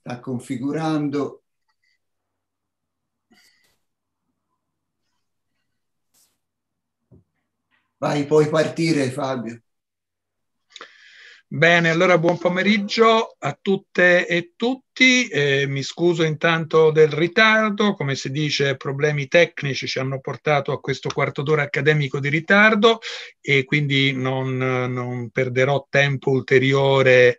sta configurando. Vai, puoi partire, Fabio. Bene, allora buon pomeriggio a tutte e tutti. Mi scuso intanto del ritardo, come si dice, problemi tecnici ci hanno portato a questo quarto d'ora accademico di ritardo e quindi non perderò tempo ulteriore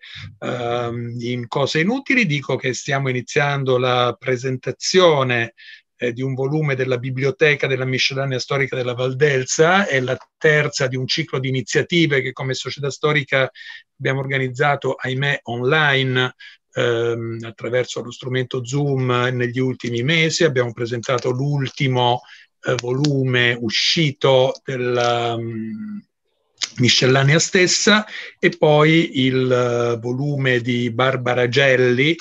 in cose inutili. Dico che stiamo iniziando la presentazione di un volume della biblioteca della miscellanea storica della Valdelsa, è la terza di un ciclo di iniziative che come società storica abbiamo organizzato, ahimè, online attraverso lo strumento Zoom negli ultimi mesi. Abbiamo presentato l'ultimo volume uscito della miscellanea stessa e poi il volume di Barbara Gelli,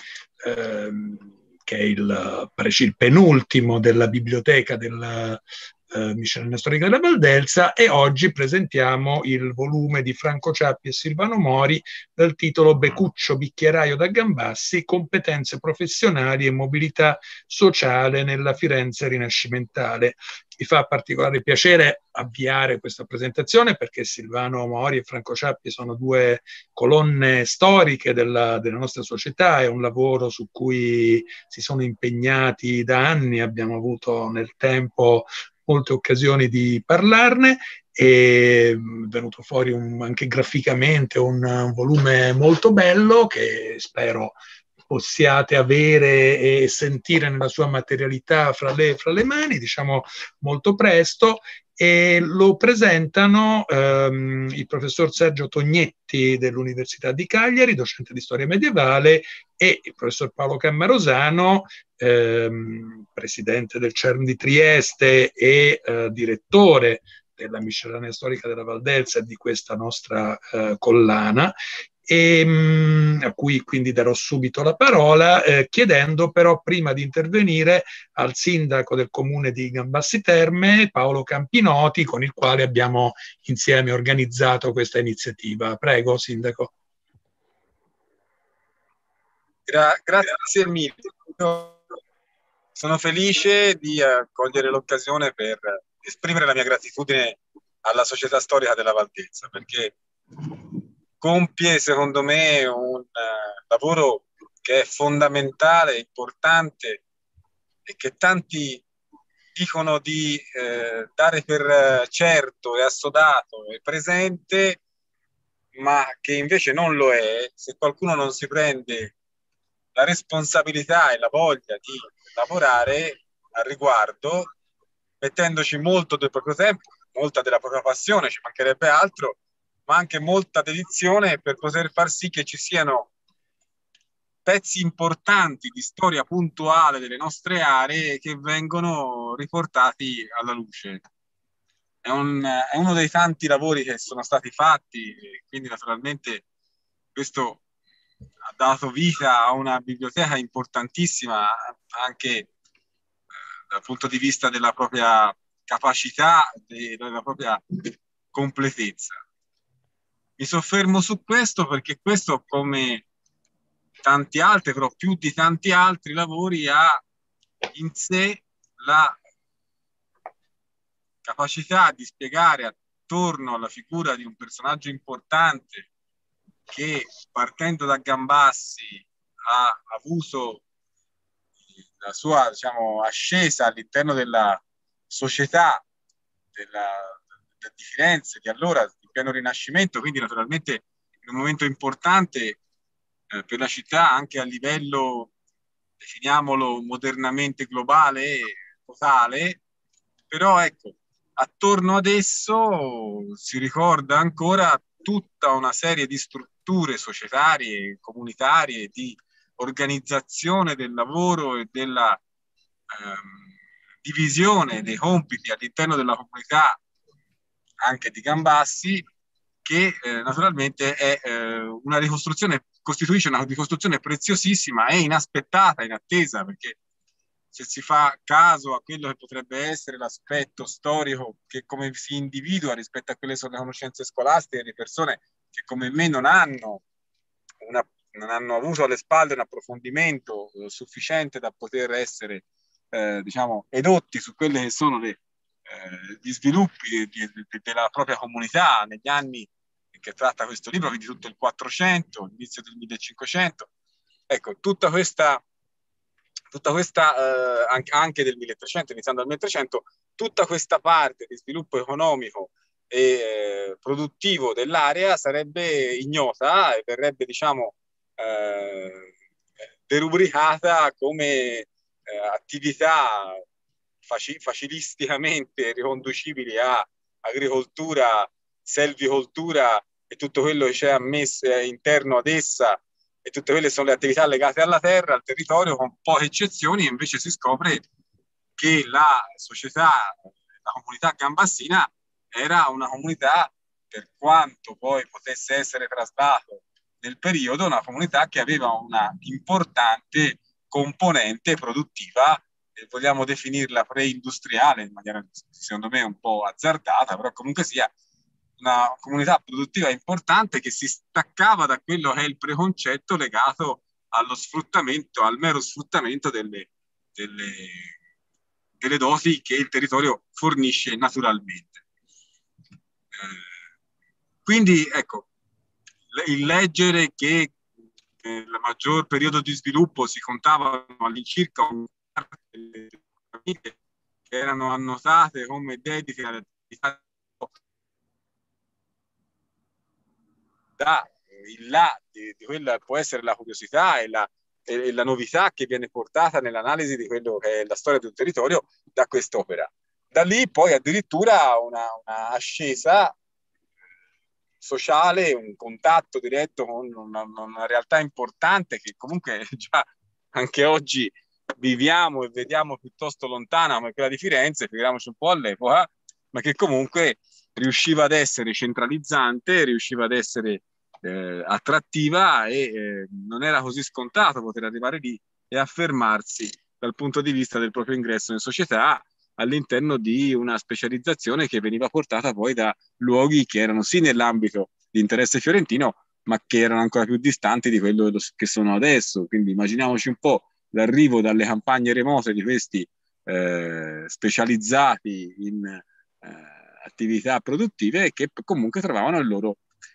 che è il penultimo della biblioteca della miscellanea storica della Valdelsa, e oggi presentiamo il volume di Franco Ciappi e Silvano Mori dal titolo Becuccio Bicchieraio da Gambassi, competenze professionali e mobilità sociale nella Firenze rinascimentale. Mi fa particolare piacere avviare questa presentazione perché Silvano Mori e Franco Ciappi sono due colonne storiche della nostra società, è un lavoro su cui si sono impegnati da anni, abbiamo avuto nel tempo molte occasioni di parlarne, e è venuto fuori anche graficamente un volume molto bello che spero possiate avere e sentire nella sua materialità fra le mani, diciamo molto presto, e lo presentano il professor Sergio Tognetti dell'Università di Cagliari, docente di storia medievale, e il professor Paolo Cammarosano, presidente del CERN di Trieste e direttore della miscellanea storica della Valdelsa, di questa nostra collana, a cui quindi darò subito la parola, chiedendo però prima di intervenire al sindaco del comune di Gambassi Terme, Paolo Campinoti, con il quale abbiamo insieme organizzato questa iniziativa. Prego, sindaco. Grazie mille. Sono felice di cogliere l'occasione per esprimere la mia gratitudine alla Società Storica della Valdelsa, perché compie, secondo me, un lavoro che è fondamentale, importante e che tanti dicono di dare per certo e assodato e presente, ma che invece non lo è se qualcuno non si prende la responsabilità e la voglia di lavorare al riguardo, mettendoci molto del proprio tempo, molta della propria passione, ci mancherebbe altro, ma anche molta dedizione per poter far sì che ci siano pezzi importanti di storia puntuale delle nostre aree che vengono riportati alla luce. È uno dei tanti lavori che sono stati fatti, quindi naturalmente questo ha dato vita a una biblioteca importantissima anche dal punto di vista della propria capacità, della propria completezza. Mi soffermo su questo perché questo, come tanti altri, però più di tanti altri lavori, ha in sé la capacità di spiegare attorno alla figura di un personaggio importante che, partendo da Gambassi, ha avuto la sua, diciamo, ascesa all'interno della società di Firenze di allora, di pieno Rinascimento, quindi naturalmente in un momento importante per la città anche a livello, definiamolo, modernamente globale e totale, però ecco, attorno ad esso si ricorda ancora tutta una serie di strutture societarie, comunitarie, di organizzazione del lavoro e della divisione dei compiti all'interno della comunità anche di Gambassi, che naturalmente è una ricostruzione, costituisce una ricostruzione preziosissima e inaspettata, inattesa, perché se si fa caso a quello che potrebbe essere l'aspetto storico che come si individua rispetto a quelle sono le conoscenze scolastiche di persone che come me non hanno una non hanno avuto alle spalle un approfondimento sufficiente da poter essere diciamo edotti su quelle che sono gli sviluppi della propria comunità negli anni che tratta questo libro, quindi tutto il 400, l'inizio del 1500. Ecco, tutta questa anche del 1300, iniziando dal 1300, tutta questa parte di sviluppo economico e produttivo dell'area sarebbe ignota e verrebbe, diciamo, derubricata come attività facilisticamente riconducibili a agricoltura, selvicoltura e tutto quello che c'è ammesso interno ad essa, e tutte quelle sono le attività legate alla terra, al territorio, con poche eccezioni. E invece si scopre che la società, la comunità gambassina era una comunità, per quanto poi potesse essere traslato nel periodo, una comunità che aveva una importante componente produttiva, vogliamo definirla preindustriale in maniera secondo me un po' azzardata, però comunque sia una comunità produttiva importante che si staccava da quello che è il preconcetto legato allo sfruttamento, al mero sfruttamento delle doti che il territorio fornisce naturalmente. Quindi ecco, il leggere che nel maggior periodo di sviluppo si contavano all'incirca un quarto delle famiglie che erano annotate come dedite alle attività il là di quella può essere la curiosità e la novità che viene portata nell'analisi di quello che è la storia di un territorio da quest'opera. Da lì poi addirittura una ascesa sociale, un contatto diretto con una realtà importante che comunque già anche oggi viviamo e vediamo piuttosto lontana come quella di Firenze, figuriamoci un po' all'epoca, ma che comunque riusciva ad essere centralizzante, riusciva ad essere attrattiva e non era così scontato poter arrivare lì e affermarsi dal punto di vista del proprio ingresso in società all'interno di una specializzazione che veniva portata poi da luoghi che erano sì nell'ambito di interesse fiorentino, ma che erano ancora più distanti di quello che sono adesso. Quindi immaginiamoci un po' l'arrivo dalle campagne remote di questi specializzati in attività produttive che comunque trovavano il loro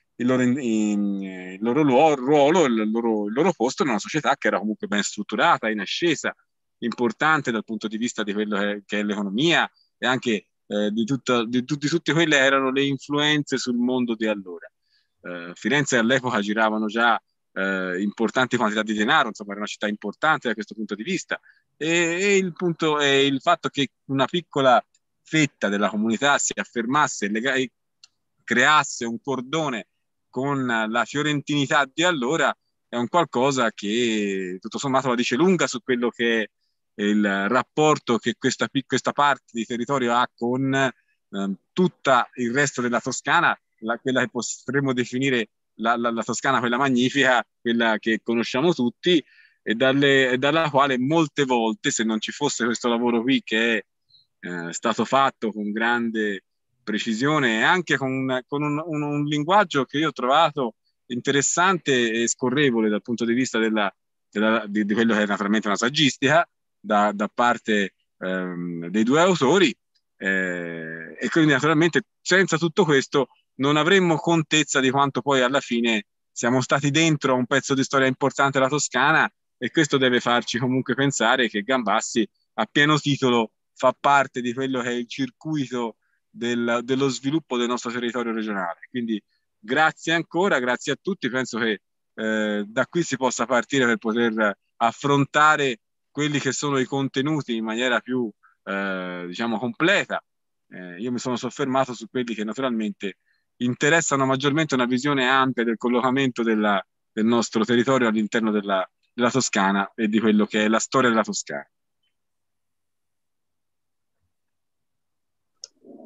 ruolo, il loro posto in una società che era comunque ben strutturata, in ascesa, importante dal punto di vista di quello che è l'economia e anche di tutte quelle erano le influenze sul mondo di allora. Firenze all'epoca giravano già importanti quantità di denaro, insomma era una città importante da questo punto di vista e il punto è il fatto che una piccola fetta della comunità si affermasse e creasse un cordone con la fiorentinità di allora è un qualcosa che tutto sommato la dice lunga su quello che è il rapporto che questa parte di territorio ha con tutta il resto della Toscana, quella che potremmo definire la Toscana, quella magnifica, quella che conosciamo tutti e dalla quale molte volte, se non ci fosse questo lavoro qui che è stato fatto con grande precisione e anche con un linguaggio che io ho trovato interessante e scorrevole dal punto di vista di quello che è naturalmente una saggistica da parte dei due autori e quindi naturalmente senza tutto questo non avremmo contezza di quanto poi alla fine siamo stati dentro a un pezzo di storia importante della Toscana e questo deve farci comunque pensare che Gambassi a pieno titolo fa parte di quello che è il circuito dello sviluppo del nostro territorio regionale. Quindi grazie ancora, grazie a tutti, penso che da qui si possa partire per poter affrontare quelli che sono i contenuti in maniera più diciamo completa. Io mi sono soffermato su quelli che naturalmente interessano maggiormente una visione ampia del collocamento del nostro territorio all'interno della Toscana e di quello che è la storia della Toscana.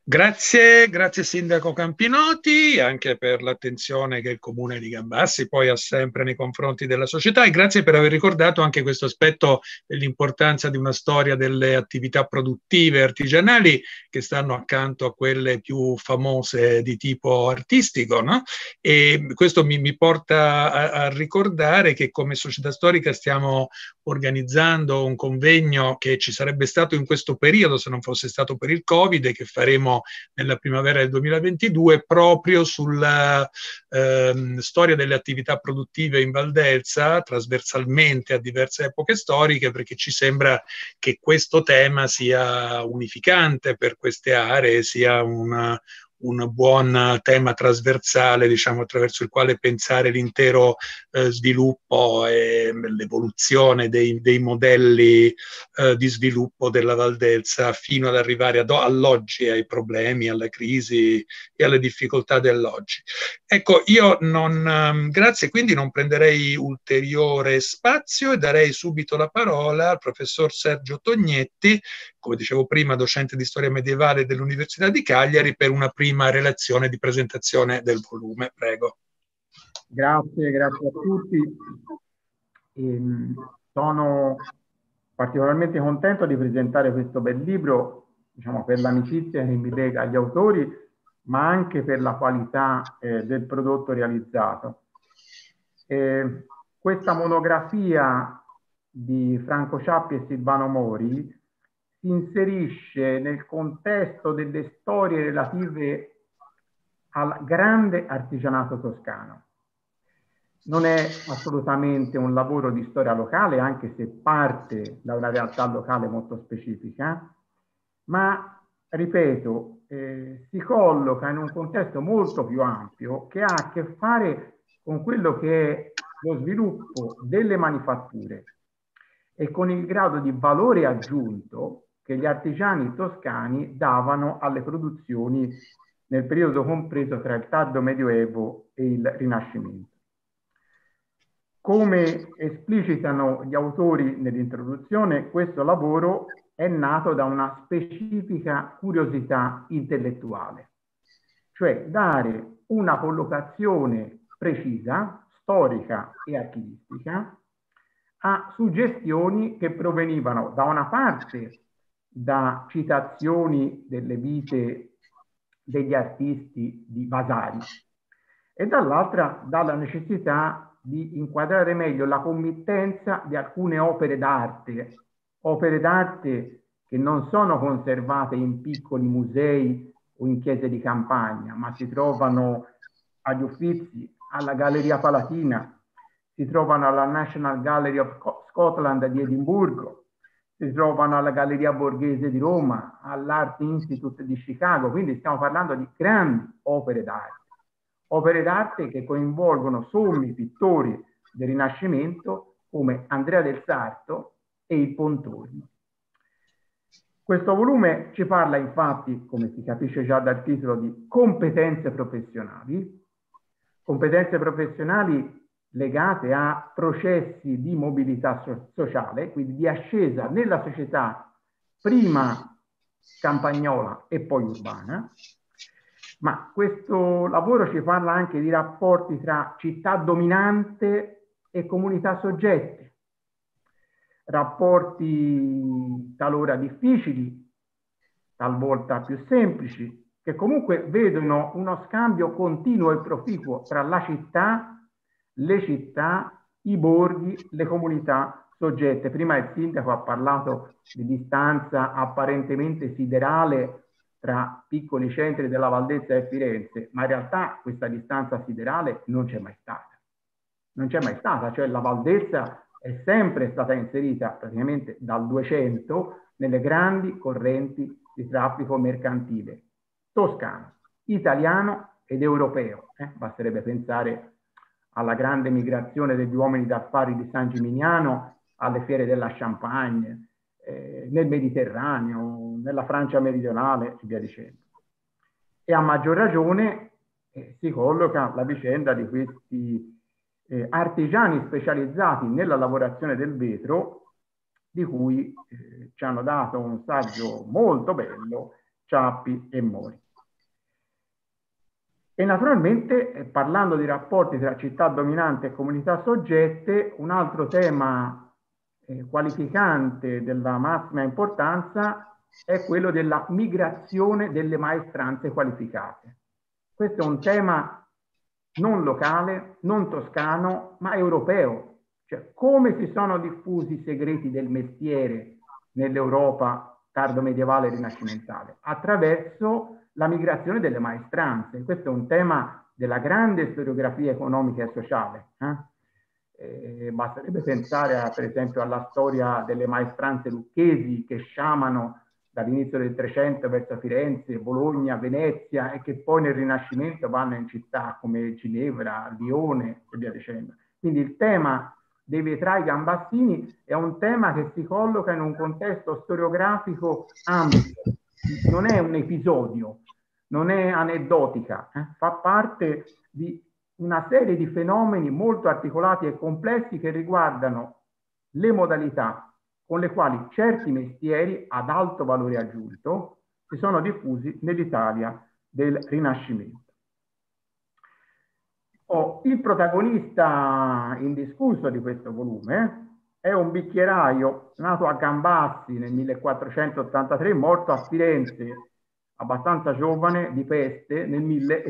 Grazie Sindaco Campinotti, anche per l'attenzione che il Comune di Gambassi poi ha sempre nei confronti della società, e grazie per aver ricordato anche questo aspetto dell'importanza di una storia delle attività produttive artigianali che stanno accanto a quelle più famose di tipo artistico, no? E questo mi porta a ricordare che come società storica stiamo organizzando un convegno che ci sarebbe stato in questo periodo se non fosse stato per il Covid, e che faremo nella primavera del 2022 proprio sulla storia delle attività produttive in Valdelsa, trasversalmente a diverse epoche storiche, perché ci sembra che questo tema sia unificante per queste aree, sia un buon tema trasversale, diciamo, attraverso il quale pensare l'intero sviluppo e l'evoluzione dei modelli di sviluppo della Valdelsa fino ad arrivare all'oggi, ai problemi, alla crisi e alle difficoltà dell'oggi. Ecco, io grazie, quindi non prenderei ulteriore spazio e darei subito la parola al professor Sergio Tognetti, come dicevo prima, docente di storia medievale dell'Università di Cagliari, per una prima relazione di presentazione del volume. Prego. Grazie a tutti. Sono particolarmente contento di presentare questo bel libro, diciamo, per l'amicizia che mi lega agli autori, ma anche per la qualità del prodotto realizzato. Questa monografia di Franco Ciappi e Silvano Mori si inserisce nel contesto delle storie relative al grande artigianato toscano. Non è assolutamente un lavoro di storia locale, anche se parte da una realtà locale molto specifica, ma, ripeto, si colloca in un contesto molto più ampio che ha a che fare con quello che è lo sviluppo delle manifatture e con il grado di valore aggiunto che gli artigiani toscani davano alle produzioni nel periodo compreso tra il tardo Medioevo e il Rinascimento. Come esplicitano gli autori nell'introduzione, questo lavoro è nato da una specifica curiosità intellettuale, cioè dare una collocazione precisa, storica e archivistica, a suggestioni che provenivano da una parte da citazioni delle vite degli artisti di Vasari e dall'altra dalla necessità di inquadrare meglio la committenza di alcune opere d'arte che non sono conservate in piccoli musei o in chiese di campagna, ma si trovano agli Uffizi, alla Galleria Palatina, si trovano alla National Gallery of Scotland di Edimburgo, si trovano alla Galleria Borghese di Roma, all'Art Institute di Chicago, quindi stiamo parlando di grandi opere d'arte che coinvolgono sommi pittori del Rinascimento come Andrea del Sarto e il Pontormo. Questo volume ci parla infatti, come si capisce già dal titolo, di competenze professionali legate a processi di mobilità sociale, quindi di ascesa nella società prima campagnola e poi urbana. Ma questo lavoro ci parla anche di rapporti tra città dominante e comunità soggette, rapporti talora difficili, talvolta più semplici, che comunque vedono uno scambio continuo e proficuo tra la città, le città, i borghi, le comunità soggette. Prima il sindaco ha parlato di distanza apparentemente siderale tra piccoli centri della Valdelsa e Firenze, ma in realtà questa distanza siderale non c'è mai stata. Non c'è mai stata, cioè la Valdelsa è sempre stata inserita praticamente dal 200 nelle grandi correnti di traffico mercantile toscano, italiano ed europeo. Basterebbe pensare alla grande migrazione degli uomini d'affari di San Gimignano, alle fiere della Champagne, nel Mediterraneo, nella Francia meridionale e via dicendo. E a maggior ragione si colloca la vicenda di questi artigiani specializzati nella lavorazione del vetro, di cui ci hanno dato un saggio molto bello Ciappi e Mori. E naturalmente, parlando di rapporti tra città dominante e comunità soggette, un altro tema qualificante della massima importanza è quello della migrazione delle maestranze qualificate. Questo è un tema non locale, non toscano, ma europeo. Cioè, come si sono diffusi i segreti del mestiere nell'Europa tardo medievale e rinascimentale? Attraverso la migrazione delle maestranze. Questo è un tema della grande storiografia economica e sociale. Basterebbe pensare per esempio alla storia delle maestranze lucchesi che sciamano dall'inizio del 300 verso Firenze, Bologna, Venezia e che poi nel Rinascimento vanno in città come Ginevra, Lione e via dicendo. Quindi il tema dei vetrai gambassini è un tema che si colloca in un contesto storiografico ampio, non è un episodio, non è aneddotica, fa parte di una serie di fenomeni molto articolati e complessi che riguardano le modalità con le quali certi mestieri ad alto valore aggiunto si sono diffusi nell'Italia del Rinascimento. Il protagonista indiscusso di questo volume è un bicchieraio nato a Gambassi nel 1483, morto a Firenze abbastanza giovane di peste nel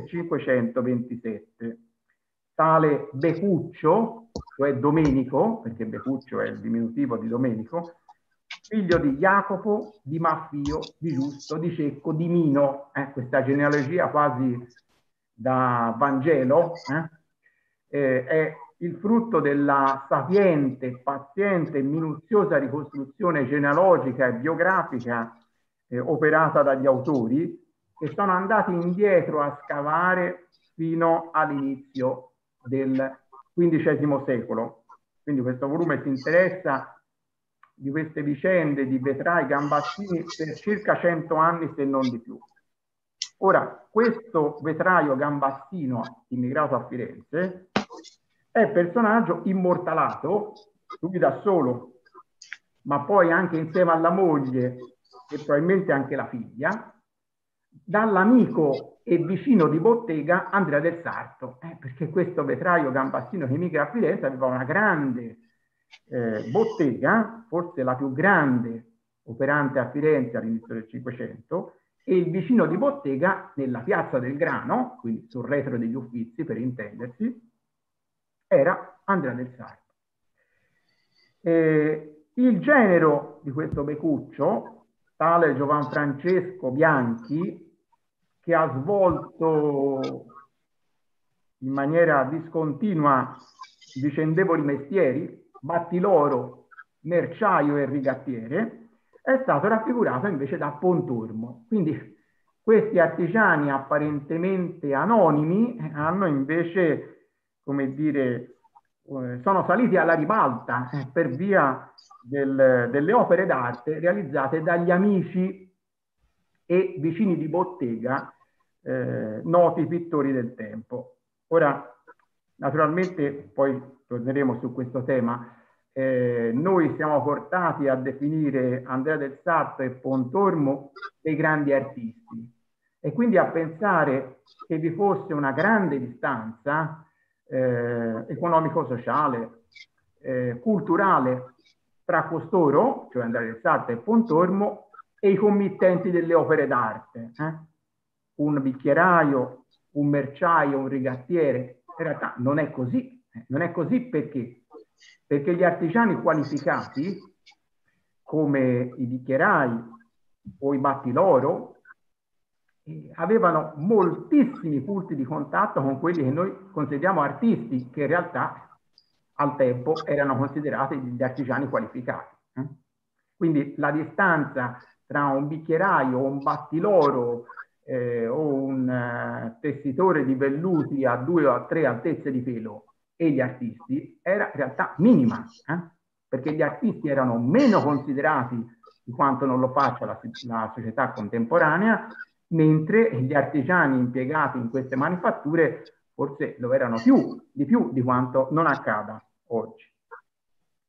1527. Tale Becuccio, cioè Domenico, perché Becuccio è il diminutivo di Domenico, figlio di Jacopo, di Maffio, di Giusto, di Cecco, di Mino, questa genealogia quasi da Vangelo, è il frutto della sapiente, paziente e minuziosa ricostruzione genealogica e biografica operata dagli autori, che sono andati indietro a scavare fino all'inizio del XV secolo. Quindi questo volume si interessa di queste vicende di vetrai gambassini per circa 100 anni, se non di più. Ora, questo vetraio gambassino immigrato a Firenze è personaggio immortalato, lui da solo, ma poi anche insieme alla moglie e probabilmente anche la figlia, dall'amico e vicino di bottega Andrea del Sarto, perché questo vetraio gambassino che emigra a Firenze aveva una grande bottega, forse la più grande operante a Firenze all'inizio del Cinquecento, e il vicino di bottega nella piazza del Grano, quindi sul retro degli Uffizi per intendersi, era Andrea del Sarto. Il genero di questo Becuccio, tale Giovanfrancesco Bianchi, che ha svolto in maniera discontinua vicendevoli mestieri, battiloro, merciaio e rigattiere, è stato raffigurato invece da Pontormo. Quindi questi artigiani apparentemente anonimi hanno invece, come dire, sono saliti alla ribalta per via delle opere d'arte realizzate dagli amici e vicini di bottega, noti pittori del tempo. Ora, naturalmente, poi torneremo su questo tema, noi siamo portati a definire Andrea del Sarto e Pontormo dei grandi artisti e quindi a pensare che vi fosse una grande distanza economico-sociale, culturale tra costoro, cioè Andrea del Sarto e Pontormo, e i committenti delle opere d'arte, un bicchieraio, un merciaio, un rigattiere. In realtà non è così. Non è così perché gli artigiani qualificati, come i bicchierai o i battiloro, avevano moltissimi punti di contatto con quelli che noi consideriamo artisti, che in realtà al tempo erano considerati gli artigiani qualificati. Quindi la distanza tra un bicchieraio, un battiloro o un tessitore di velluti a 2 o a 3 altezze di pelo e gli artisti era in realtà minima, perché gli artisti erano meno considerati di quanto non lo faccia la società contemporanea, mentre gli artigiani impiegati in queste manifatture forse lo erano di più di quanto non accada oggi.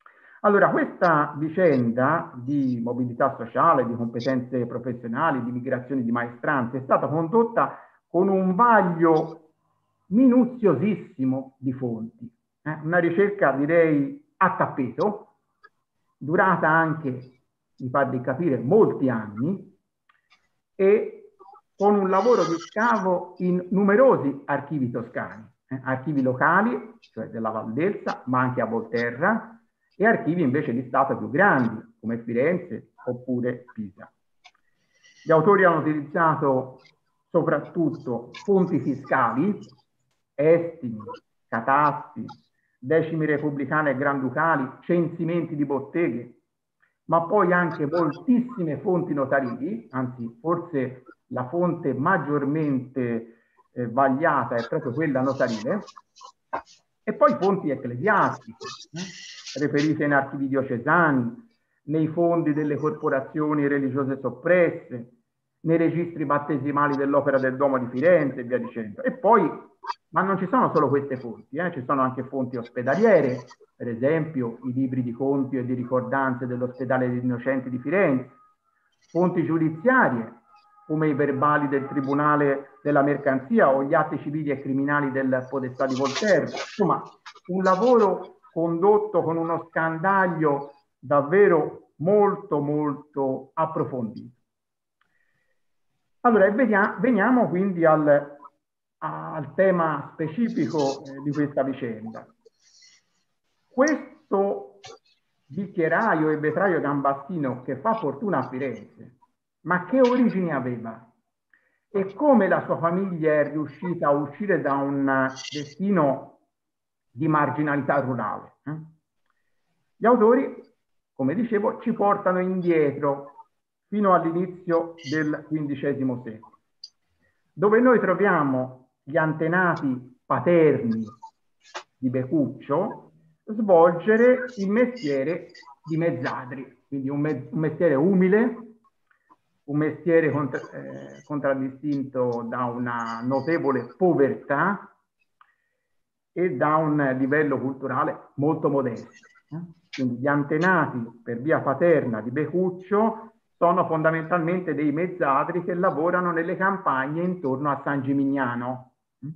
Allora, questa vicenda di mobilità sociale, di competenze professionali, di migrazioni di maestranze è stata condotta con un vaglio minuziosissimo di fonti. Una ricerca, direi, a tappeto, durata anche, mi pare di capire, molti anni, e con un lavoro di scavo in numerosi archivi toscani, archivi locali, cioè della Val d'Elsa, ma anche a Volterra, e archivi invece di Stato più grandi, come Firenze oppure Pisa. Gli autori hanno utilizzato soprattutto fonti fiscali, estimi, catasti, decimi repubblicane e granducali, censimenti di botteghe, ma poi anche moltissime fonti notarili, anzi forse la fonte maggiormente vagliata è proprio quella notarile, e poi fonti ecclesiastiche, reperite in archivi diocesani, nei fondi delle corporazioni religiose soppresse, nei registri battesimali dell'Opera del Duomo di Firenze e via dicendo. E poi, ma non ci sono solo queste fonti, ci sono anche fonti ospedaliere, per esempio i libri di conti e di ricordanze dell'Ospedale degli Innocenti di Firenze, fonti giudiziarie, come i verbali del Tribunale della Mercanzia o gli atti civili e criminali del Podestà di Volterra. Insomma, un lavoro condotto con uno scandaglio davvero molto, molto approfondito. Allora, veniamo quindi al tema specifico di questa vicenda. Questo bicchieraio e vetraio gambastino che fa fortuna a Firenze, ma che origini aveva? E come la sua famiglia è riuscita a uscire da un destino di marginalità rurale? Gli autori, come dicevo, ci portano indietro fino all'inizio del XV secolo, dove noi troviamo gli antenati paterni di Becuccio svolgere il mestiere di mezzadri, quindi un mestiere umile, un mestiere contraddistinto da una notevole povertà e da un livello culturale molto modesto. Quindi gli antenati per via paterna di Becuccio sono fondamentalmente dei mezzadri che lavorano nelle campagne intorno a San Gimignano.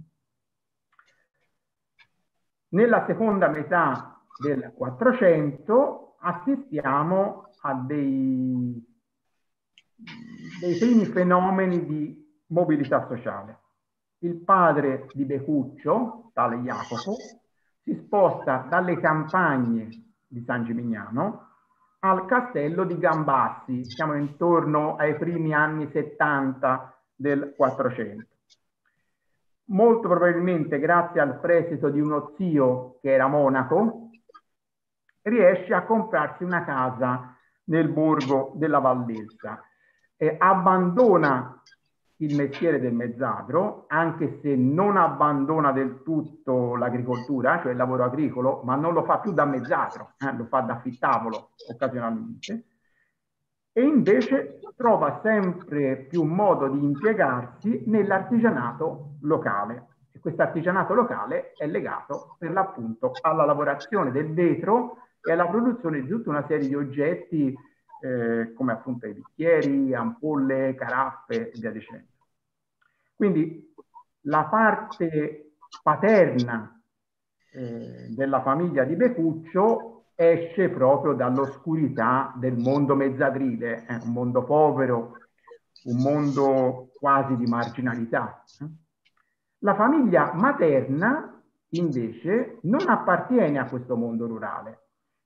Nella seconda metà del 400 assistiamo a dei primi fenomeni di mobilità sociale. Il padre di Becuccio, tale Jacopo, si sposta dalle campagne di San Gimignano al castello di Gambassi, siamo intorno ai primi anni 70 del 400. Molto probabilmente grazie al prestito di uno zio che era monaco, riesce a comprarsi una casa nel borgo della Val d'Elsa. Abbandona il mestiere del mezzadro, anche se non abbandona del tutto l'agricoltura, cioè il lavoro agricolo, ma non lo fa più da mezzadro, lo fa da fittavolo occasionalmente, e invece trova sempre più modo di impiegarsi nell'artigianato locale. E questo artigianato locale è legato per l'appunto alla lavorazione del vetro e alla produzione di tutta una serie di oggetti come appunto i bicchieri, ampolle, caraffe e via dicendo. Quindi la parte paterna della famiglia di Becuccio esce proprio dall'oscurità del mondo mezzadrile, un mondo povero, un mondo quasi di marginalità. La famiglia materna invece non appartiene a questo mondo rurale.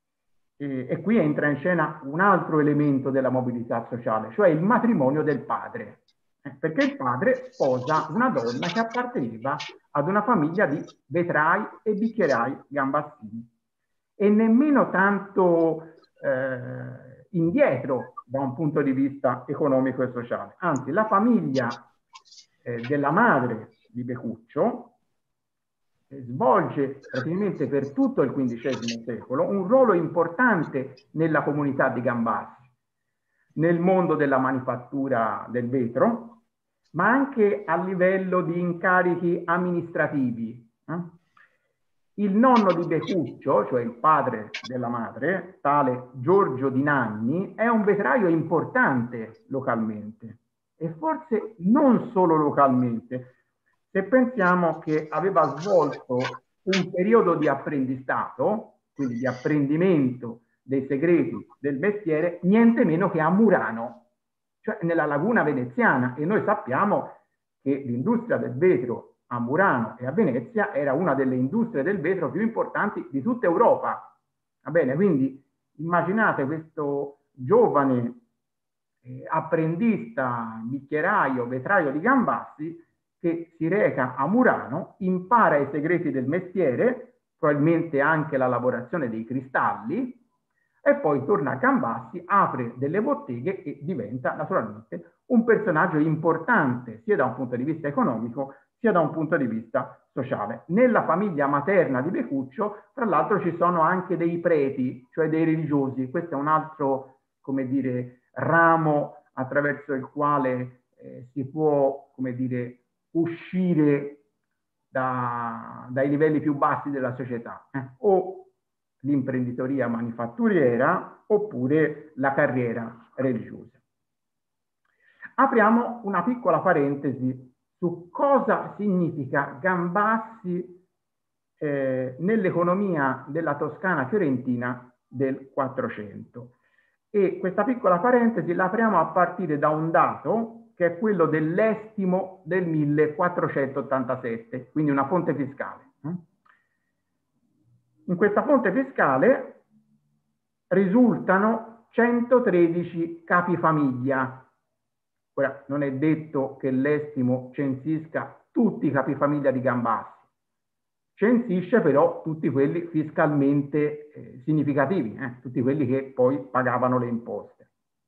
E qui entra in scena un altro elemento della mobilità sociale, cioè il matrimonio del padre, perché il padre sposa una donna che apparteneva ad una famiglia di vetrai e bicchierai gambassini, e nemmeno tanto indietro da un punto di vista economico e sociale. Anzi, la famiglia della madre di Becuccio svolge praticamente per tutto il XV secolo un ruolo importante nella comunità di Gambassi, nel mondo della manifattura del vetro, ma anche a livello di incarichi amministrativi. Il nonno di Becuccio, cioè il padre della madre, tale Giorgio di Nanni, è un vetraio importante localmente e forse non solo localmente. Se pensiamo che aveva svolto un periodo di apprendistato, quindi di apprendimento dei segreti del mestiere, niente meno che a Murano, cioè nella laguna veneziana, e noi sappiamo che l'industria del vetro a Murano e a Venezia era una delle industrie del vetro più importanti di tutta Europa. Va bene, quindi immaginate questo giovane apprendista, bicchieraio, vetraio di Gambassi che si reca a Murano, impara i segreti del mestiere, probabilmente anche la lavorazione dei cristalli, e poi torna a Gambassi, apre delle botteghe e diventa naturalmente un personaggio importante sia da un punto di vista economico sia da un punto di vista sociale. Nella famiglia materna di Becuccio, tra l'altro, ci sono anche dei preti, cioè dei religiosi. Questo è un altro, come dire, ramo attraverso il quale si può, come dire, uscire dai livelli più bassi della società. O l'imprenditoria manifatturiera oppure la carriera religiosa. Apriamo una piccola parentesi su cosa significa Gambassi nell'economia della Toscana fiorentina del 400. E questa piccola parentesi la apriamo a partire da un dato che è quello dell'estimo del 1487, quindi una fonte fiscale. In questa fonte fiscale risultano 113 capifamiglia. Ora, non è detto che l'estimo censisca tutti i capifamiglia di Gambassi, censisce però tutti quelli fiscalmente significativi, tutti quelli che poi pagavano le imposte.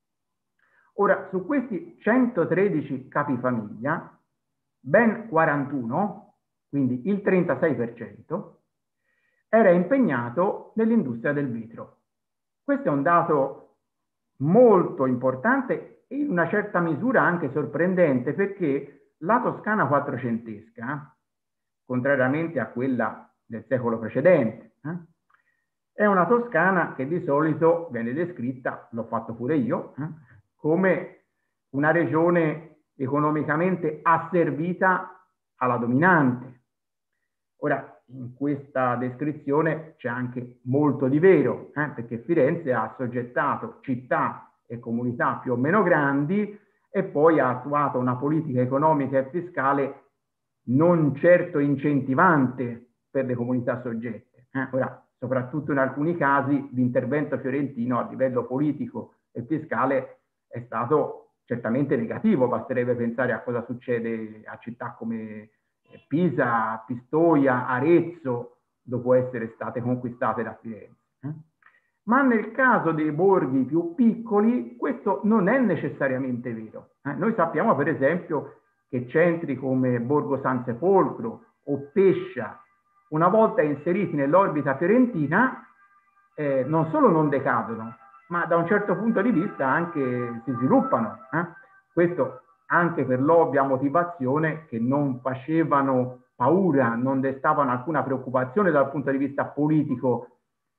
Ora, su questi 113 capifamiglia, ben 41, quindi il 36%, era impegnato nell'industria del vetro. Questo è un dato molto importante e in una certa misura anche sorprendente, perché la Toscana quattrocentesca, contrariamente a quella del secolo precedente, è una Toscana che di solito viene descritta, l'ho fatto pure io, come una regione economicamente asservita alla dominante. Ora, in questa descrizione c'è anche molto di vero, perché Firenze ha assoggettato città e comunità più o meno grandi e poi ha attuato una politica economica e fiscale non certo incentivante per le comunità soggette. Ora, soprattutto in alcuni casi, l'intervento fiorentino a livello politico e fiscale è stato certamente negativo. Basterebbe pensare a cosa succede a città come Pisa, Pistoia, Arezzo, dopo essere state conquistate da Firenze. Ma nel caso dei borghi più piccoli questo non è necessariamente vero. Noi sappiamo per esempio che centri come Borgo San Sepolcro o Pescia, una volta inseriti nell'orbita fiorentina, non solo non decadono, ma da un certo punto di vista anche si sviluppano. Questo anche per l'ovvia motivazione che non facevano paura, non destavano alcuna preoccupazione dal punto di vista politico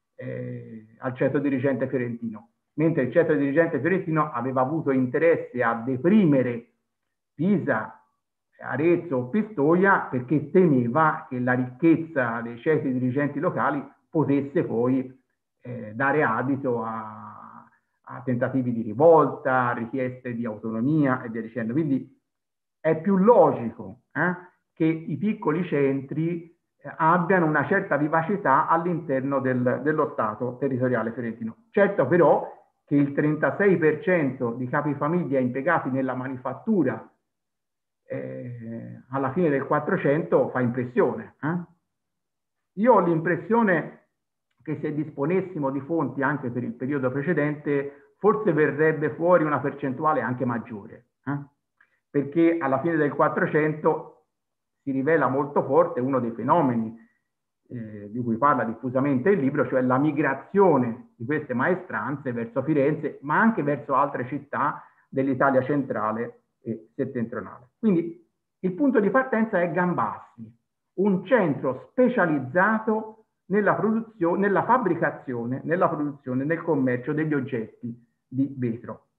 al ceto dirigente fiorentino, mentre il ceto dirigente fiorentino aveva avuto interesse a deprimere Pisa, Arezzo o Pistoia perché temeva che la ricchezza dei ceti dirigenti locali potesse poi dare adito a tentativi di rivolta, a richieste di autonomia e via dicendo. Quindi è più logico che i piccoli centri abbiano una certa vivacità all'interno dello Stato territoriale fiorentino. Certo però che il 36% di capifamiglia impiegati nella manifattura alla fine del 400 fa impressione. Io ho l'impressione che se disponessimo di fonti anche per il periodo precedente, forse verrebbe fuori una percentuale anche maggiore, perché alla fine del 400 si rivela molto forte uno dei fenomeni di cui parla diffusamente il libro, cioè la migrazione di queste maestranze verso Firenze, ma anche verso altre città dell'Italia centrale e settentrionale. Quindi il punto di partenza è Gambassi, un centro specializzato nella fabbricazione, nella produzione, nel commercio degli oggetti di vetro.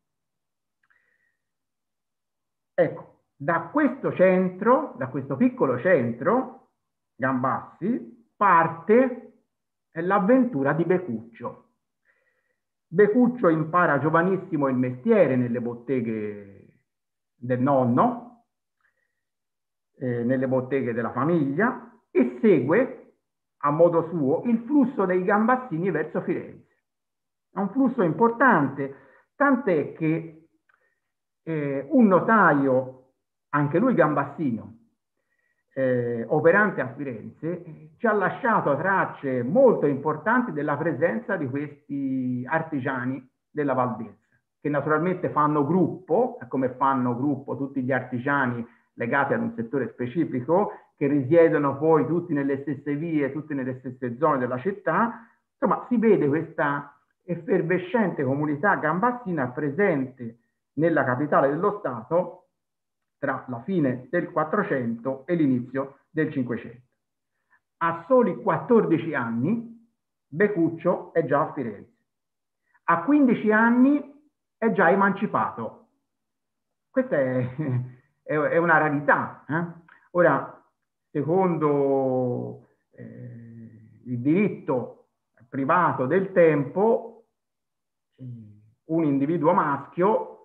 Ecco, da questo centro, da questo piccolo centro, Gambassi, parte l'avventura di Becuccio. Becuccio impara giovanissimo il mestiere nelle botteghe del nonno, nelle botteghe della famiglia, e segue a modo suo il flusso dei Gambassini verso Firenze. È un flusso importante, tant'è che un notaio, anche lui Gambassino, operante a Firenze, ci ha lasciato tracce molto importanti della presenza di questi artigiani della Valdelsa, che naturalmente fanno gruppo, come fanno gruppo tutti gli artigiani legati ad un settore specifico, che risiedono poi tutti nelle stesse vie, tutti nelle stesse zone della città. Insomma, si vede questa effervescente comunità gambassina presente nella capitale dello Stato tra la fine del 400 e l'inizio del 500. A soli 14 anni Becuccio è già a Firenze. A 15 anni è già emancipato. Questa è una rarità. Ora, secondo il diritto privato del tempo, un individuo maschio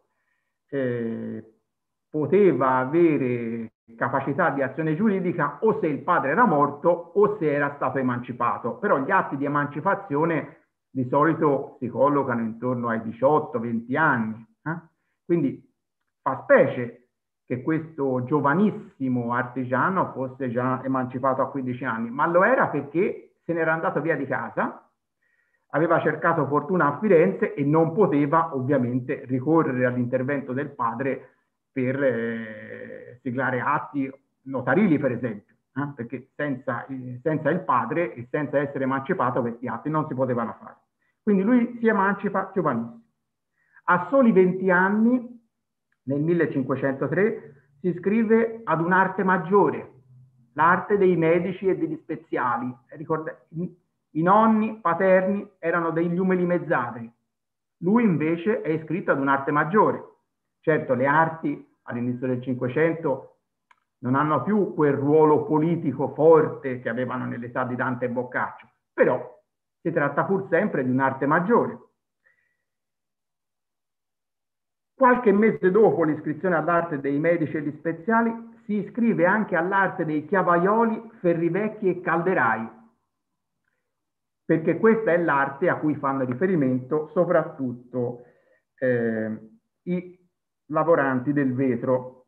poteva avere capacità di azione giuridica o se il padre era morto o se era stato emancipato. Però gli atti di emancipazione di solito si collocano intorno ai 18-20 anni. Quindi fa specie che questo giovanissimo artigiano fosse già emancipato a 15 anni, ma lo era perché se n'era andato via di casa, aveva cercato fortuna a Firenze e non poteva ovviamente ricorrere all'intervento del padre per siglare atti notarili, per esempio, perché senza il padre e senza essere emancipato questi atti non si potevano fare. Quindi lui si emancipa giovanissimo. A soli 20 anni, nel 1503, si iscrive ad un'arte maggiore, l'arte dei medici e degli speziali. I nonni paterni erano degli umili mezzadri. Lui invece è iscritto ad un'arte maggiore. Certo, le arti all'inizio del Cinquecento non hanno più quel ruolo politico forte che avevano nell'età di Dante e Boccaccio, però si tratta pur sempre di un'arte maggiore. Qualche mese dopo l'iscrizione all'arte dei medici e degli speziali si iscrive anche all'arte dei chiavaioli, ferrivecchi e calderai, perché questa è l'arte a cui fanno riferimento soprattutto i lavoranti del vetro.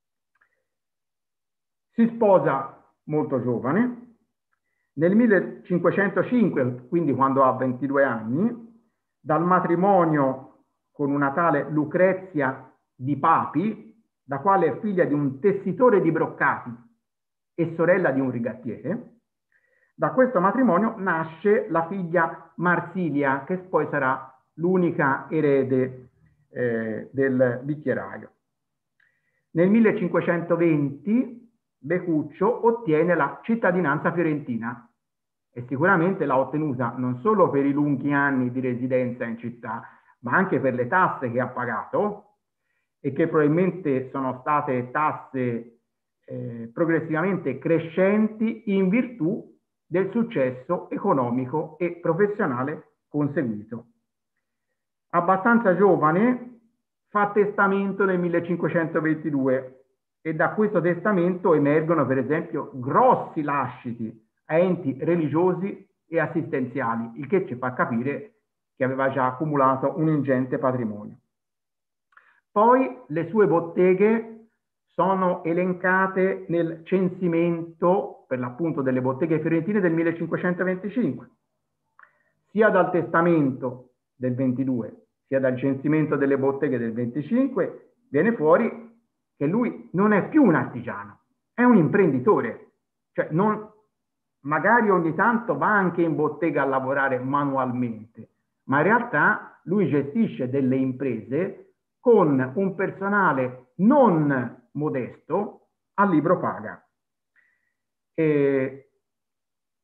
Si sposa molto giovane. Nel 1505, quindi quando ha 22 anni, dal matrimonio con una tale Lucrezia di Papi, la quale è figlia di un tessitore di broccati e sorella di un rigattiere, da questo matrimonio nasce la figlia Marsilia, che poi sarà l'unica erede del bicchieraio. Nel 1520 Becuccio ottiene la cittadinanza fiorentina e sicuramente l'ha ottenuta non solo per i lunghi anni di residenza in città, ma anche per le tasse che ha pagato e che probabilmente sono state tasse progressivamente crescenti in virtù del successo economico e professionale conseguito. Abbastanza giovane fa testamento nel 1522 e da questo testamento emergono per esempio grossi lasciti a enti religiosi e assistenziali, il che ci fa capire che aveva già accumulato un ingente patrimonio. Poi le sue botteghe sono elencate nel censimento, per l'appunto, delle botteghe fiorentine del 1525. Sia dal testamento del 22, sia dal censimento delle botteghe del 25, viene fuori che lui non è più un artigiano, è un imprenditore. Cioè magari ogni tanto va anche in bottega a lavorare manualmente, ma in realtà lui gestisce delle imprese con un personale non modesto a libro paga. E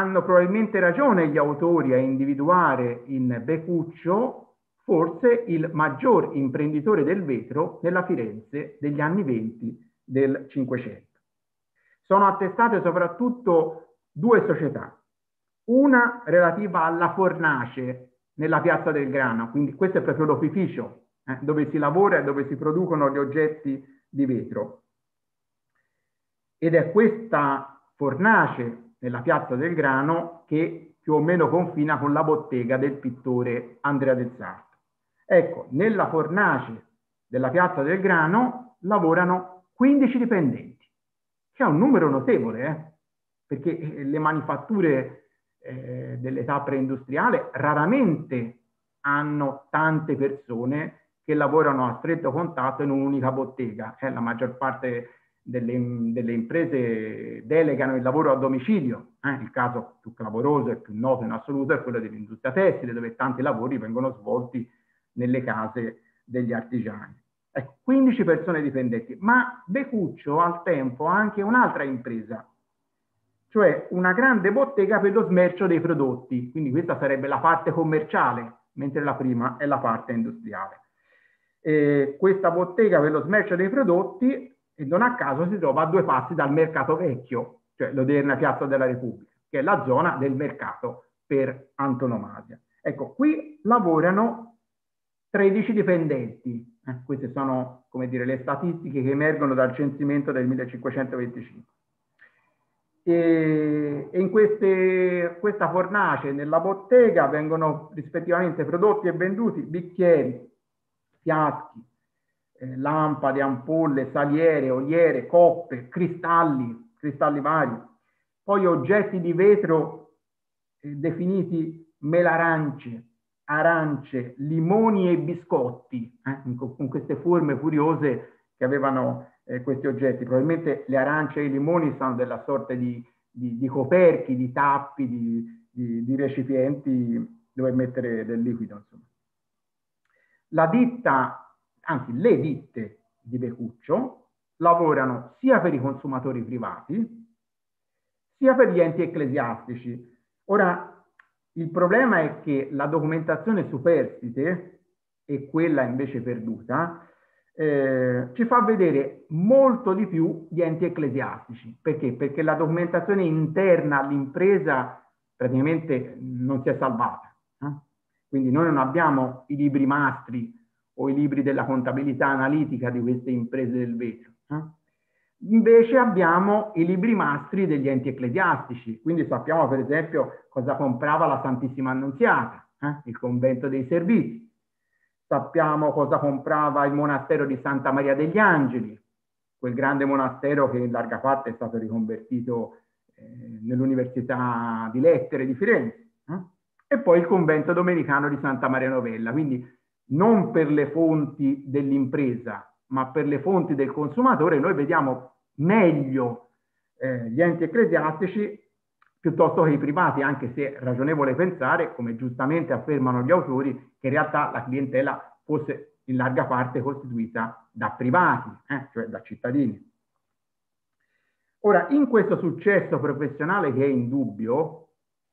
hanno probabilmente ragione gli autori a individuare in Becuccio forse il maggior imprenditore del vetro nella Firenze degli anni 20 del Cinquecento. Sono attestate soprattutto due società, una relativa alla fornace nella Piazza del Grano, quindi questo è proprio l'opificio dove si lavora e dove si producono gli oggetti di vetro. Ed è questa fornace nella Piazza del Grano che più o meno confina con la bottega del pittore Andrea del Sarto. Ecco, nella fornace della Piazza del Grano lavorano 15 dipendenti, che è un numero notevole, perché le manifatture dell'età preindustriale raramente hanno tante persone che lavorano a stretto contatto in un'unica bottega. La maggior parte delle imprese delegano il lavoro a domicilio. Il caso più clamoroso e più noto in assoluto è quello dell'industria tessile, dove tanti lavori vengono svolti nelle case degli artigiani. Ecco, 15 persone dipendenti, ma Becuccio al tempo ha anche un'altra impresa, cioè una grande bottega per lo smercio dei prodotti, quindi questa sarebbe la parte commerciale, mentre la prima è la parte industriale. Questa bottega per lo smercio dei prodotti, e non a caso, si trova a 2 passi dal Mercato Vecchio, cioè l'odierna Piazza della Repubblica, che è la zona del mercato per antonomasia. Ecco, qui lavorano 13 dipendenti. Queste sono, come dire, le statistiche che emergono dal censimento del 1525. E in questa fornace, nella bottega, vengono rispettivamente prodotti e venduti bicchieri, fiaschi, lampade, ampolle, saliere, oliere, coppe, cristalli vari, poi oggetti di vetro definiti melarance, arance, limoni e biscotti, con queste forme curiose che avevano questi oggetti. Probabilmente le arance e i limoni sono della sorta di coperchi, di tappi, di recipienti dove mettere del liquido, insomma. La ditta, anzi le ditte di Becuccio lavorano sia per i consumatori privati sia per gli enti ecclesiastici. Ora, il problema è che la documentazione superstite e quella invece perduta ci fa vedere molto di più gli enti ecclesiastici. Perché? Perché la documentazione interna all'impresa praticamente non si è salvata. Quindi noi non abbiamo i libri mastri o i libri della contabilità analitica di queste imprese del vetro. Invece abbiamo i libri mastri degli enti ecclesiastici, quindi sappiamo per esempio cosa comprava la Santissima Annunziata, il convento dei Servizi. Sappiamo cosa comprava il monastero di Santa Maria degli Angeli, quel grande monastero che in larga parte è stato riconvertito nell'Università di Lettere di Firenze. E poi il convento domenicano di Santa Maria Novella, quindi non per le fonti dell'impresa, ma per le fonti del consumatore noi vediamo meglio gli enti ecclesiastici piuttosto che i privati, anche se è ragionevole pensare, come giustamente affermano gli autori, che in realtà la clientela fosse in larga parte costituita da privati, cioè da cittadini. Ora, in questo successo professionale che è indubbio,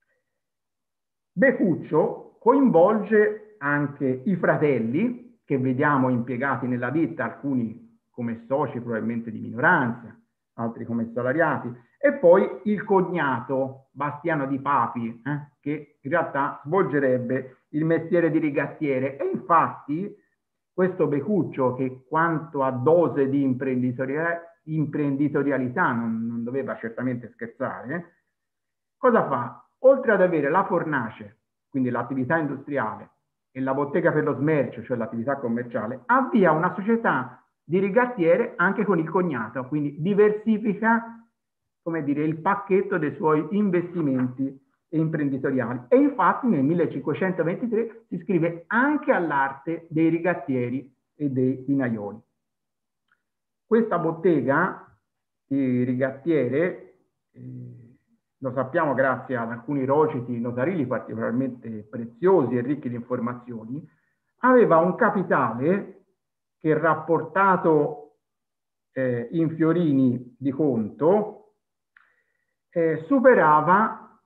Becuccio coinvolge anche i fratelli, che vediamo impiegati nella ditta, alcuni come soci probabilmente di minoranza, altri come salariati, e poi il cognato Bastiano di Papi, che in realtà svolgerebbe il mestiere di rigattiere. E infatti questo Becuccio, che quanto a dose di imprenditorialità non doveva certamente scherzare, cosa fa? Oltre ad avere la fornace, quindi l'attività industriale, e la bottega per lo smercio, cioè l'attività commerciale, avvia una società di rigattiere anche con il cognato, quindi diversifica, come dire, il pacchetto dei suoi investimenti imprenditoriali. E infatti nel 1523 si iscrive anche all'arte dei rigattieri e dei vinaioli. Questa bottega di rigattiere, lo sappiamo grazie ad alcuni rociti notarili particolarmente preziosi e ricchi di informazioni, aveva un capitale che rapportato in fiorini di conto superava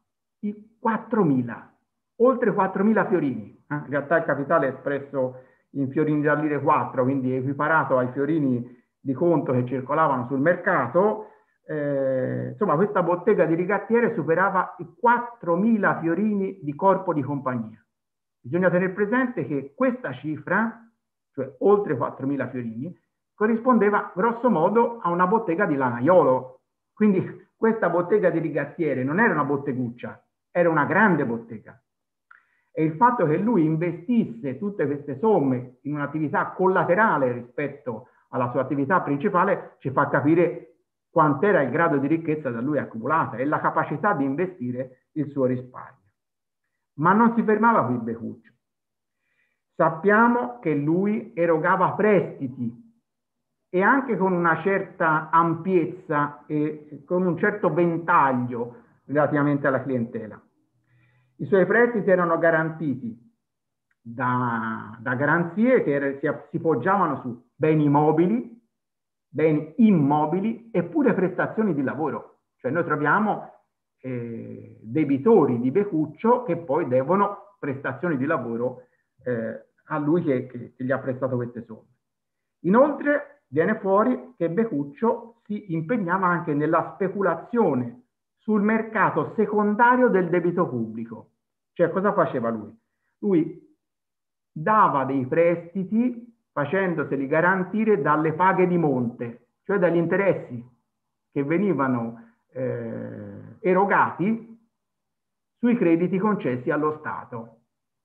i 4.000, oltre 4.000 fiorini. In realtà il capitale è espresso in fiorini da lire 4, quindi equiparato ai fiorini di conto che circolavano sul mercato. Insomma, questa bottega di rigattiere superava i 4.000 fiorini di corpo di compagnia. Bisogna tenere presente che questa cifra, cioè oltre 4.000 fiorini, corrispondeva grosso modo a una bottega di lanaiolo. Quindi questa bottega di rigattiere non era una botteguccia, era una grande bottega. E il fatto che lui investisse tutte queste somme in un'attività collaterale rispetto alla sua attività principale ci fa capire quant'era il grado di ricchezza da lui accumulata e la capacità di investire il suo risparmio. Ma non si fermava qui Becuccio. Sappiamo che lui erogava prestiti e anche con una certa ampiezza e con un certo ventaglio relativamente alla clientela. I suoi prestiti erano garantiti da garanzie che si poggiavano su beni mobili, beni immobili e pure prestazioni di lavoro. Cioè noi troviamo debitori di Becuccio che poi devono prestazioni di lavoro a lui che gli ha prestato queste somme. Inoltre viene fuori che Becuccio si impegnava anche nella speculazione sul mercato secondario del debito pubblico. Cioè cosa faceva lui? Lui dava dei prestiti facendoseli garantire dalle paghe di monte, cioè dagli interessi che venivano erogati sui crediti concessi allo Stato.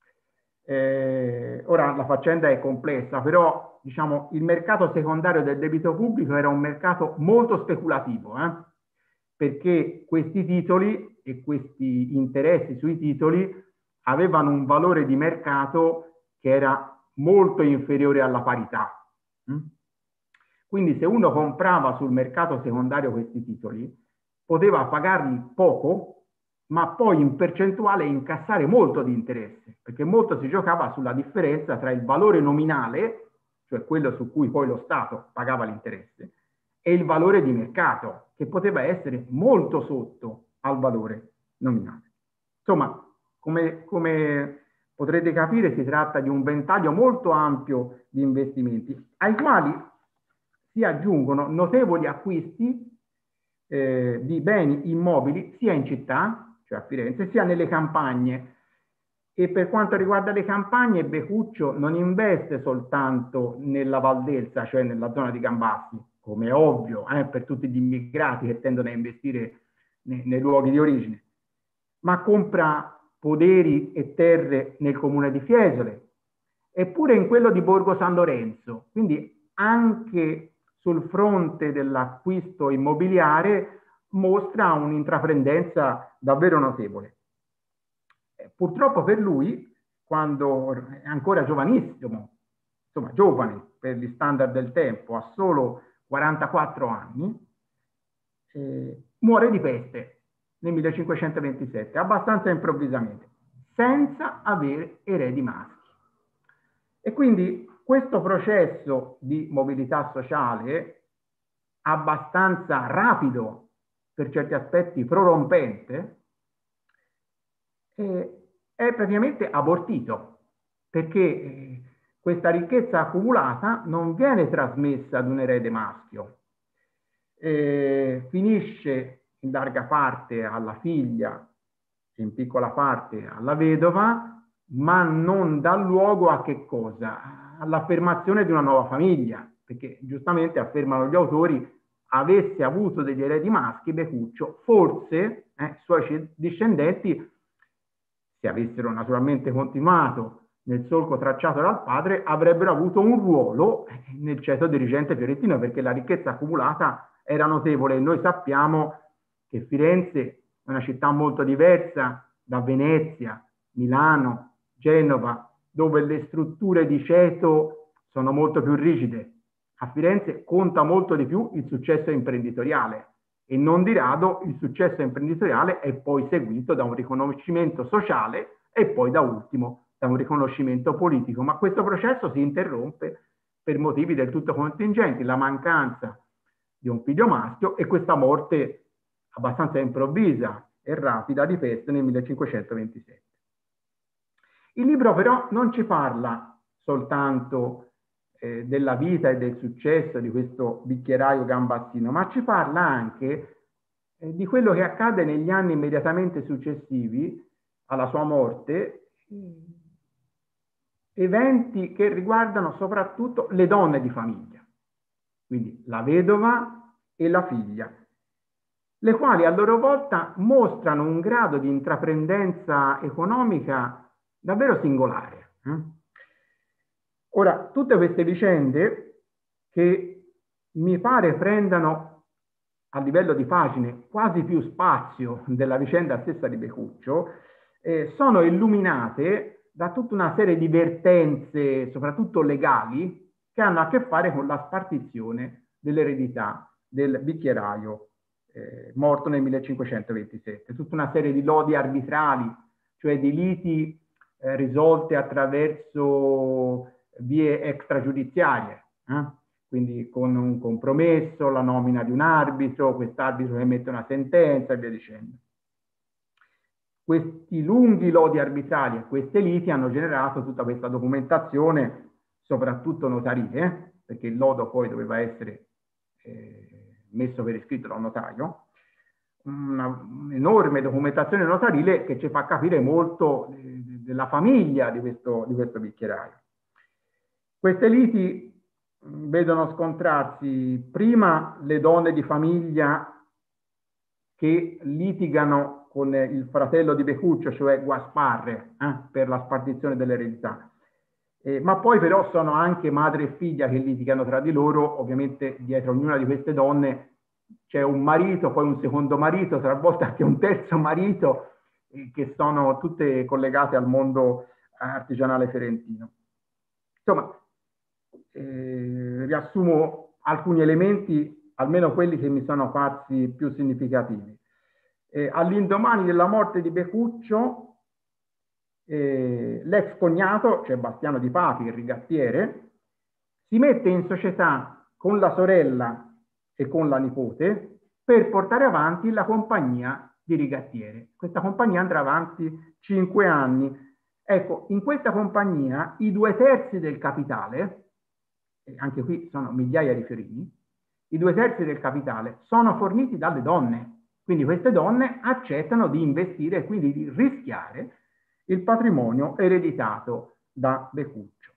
Ora la faccenda è complessa, però diciamo il mercato secondario del debito pubblico era un mercato molto speculativo, perché questi titoli e questi interessi sui titoli avevano un valore di mercato che era molto inferiore alla parità. Quindi se uno comprava sul mercato secondario questi titoli, poteva pagarli poco, ma poi in percentuale incassare molto di interesse, perché molto si giocava sulla differenza tra il valore nominale, cioè quello su cui poi lo Stato pagava l'interesse, e il valore di mercato, che poteva essere molto sotto al valore nominale. Insomma, come potrete capire, si tratta di un ventaglio molto ampio di investimenti, ai quali si aggiungono notevoli acquisti di beni immobili sia in città, cioè a Firenze, sia nelle campagne. E per quanto riguarda le campagne, Becuccio non investe soltanto nella Valdelsa, cioè nella zona di Gambassi, come è ovvio per tutti gli immigrati che tendono a investire nei luoghi di origine, ma compra poderi e terre nel comune di Fiesole, eppure in quello di Borgo San Lorenzo. Quindi anche sul fronte dell'acquisto immobiliare mostra un'intraprendenza davvero notevole. Purtroppo per lui, quando è ancora giovanissimo, insomma giovane per gli standard del tempo, ha solo 44 anni, muore di peste nel 1527, abbastanza improvvisamente, senza avere eredi maschi. E quindi questo processo di mobilità sociale, abbastanza rapido, per certi aspetti prorompente, è praticamente abortito, perché questa ricchezza accumulata non viene trasmessa ad un erede maschio, finisce in larga parte alla figlia, in piccola parte alla vedova, ma non dà luogo a che cosa? All'affermazione di una nuova famiglia, perché giustamente affermano gli autori, avesse avuto degli eredi maschi, Becuccio, forse i suoi discendenti, se avessero naturalmente continuato nel solco tracciato dal padre, avrebbero avuto un ruolo nel ceto dirigente fiorentino, perché la ricchezza accumulata era notevole. E noi sappiamo che Firenze è una città molto diversa da Venezia, Milano, Genova, dove le strutture di ceto sono molto più rigide. A Firenze conta molto di più il successo imprenditoriale e non di rado il successo imprenditoriale è poi seguito da un riconoscimento sociale e poi da ultimo da un riconoscimento politico. Ma questo processo si interrompe per motivi del tutto contingenti, la mancanza di un figlio maschio e questa morte abbastanza improvvisa e rapida di Peste nel 1527. Il libro però non ci parla soltanto della vita e del successo di questo bicchieraio gambassino, ma ci parla anche di quello che accade negli anni immediatamente successivi alla sua morte, eventi che riguardano soprattutto le donne di famiglia, quindi la vedova e la figlia, le quali a loro volta mostrano un grado di intraprendenza economica davvero singolare. Ora, tutte queste vicende, che mi pare prendano a livello di pagine quasi più spazio della vicenda stessa di Becuccio, sono illuminate da tutta una serie di vertenze, soprattutto legali, che hanno a che fare con la spartizione dell'eredità del bicchieraio morto nel 1527. Tutta una serie di lodi arbitrali, cioè di liti risolte attraverso vie extragiudiziarie, quindi con un compromesso, la nomina di un arbitro, quest'arbitro che emette una sentenza e via dicendo. Questi lunghi lodi arbitrali e queste liti hanno generato tutta questa documentazione, soprattutto notarile, perché il lodo poi doveva essere messo per iscritto da un notario, un'enorme documentazione notarile che ci fa capire molto della famiglia di questo bicchieraio. Queste liti vedono scontrarsi prima le donne di famiglia che litigano con il fratello di Becuccio, cioè Guasparre, per la spartizione dell'eredità. Ma poi però sono anche madre e figlia che litigano tra di loro. Ovviamente dietro ognuna di queste donne c'è un marito, poi un secondo marito, talvolta anche un terzo marito, che sono tutte collegate al mondo artigianale fiorentino. Insomma, riassumo alcuni elementi, almeno quelli che mi sono parsi più significativi. All'indomani della morte di Becuccio, l'ex cognato, cioè Bastiano di Papi, il rigattiere, si mette in società con la sorella e con la nipote per portare avanti la compagnia di rigattiere. Questa compagnia andrà avanti 5 anni. Ecco, in questa compagnia i 2/3 del capitale, e anche qui sono migliaia di fiorini, i 2/3 del capitale sono forniti dalle donne. Quindi queste donne accettano di investire e quindi di rischiare il patrimonio ereditato da Becuccio.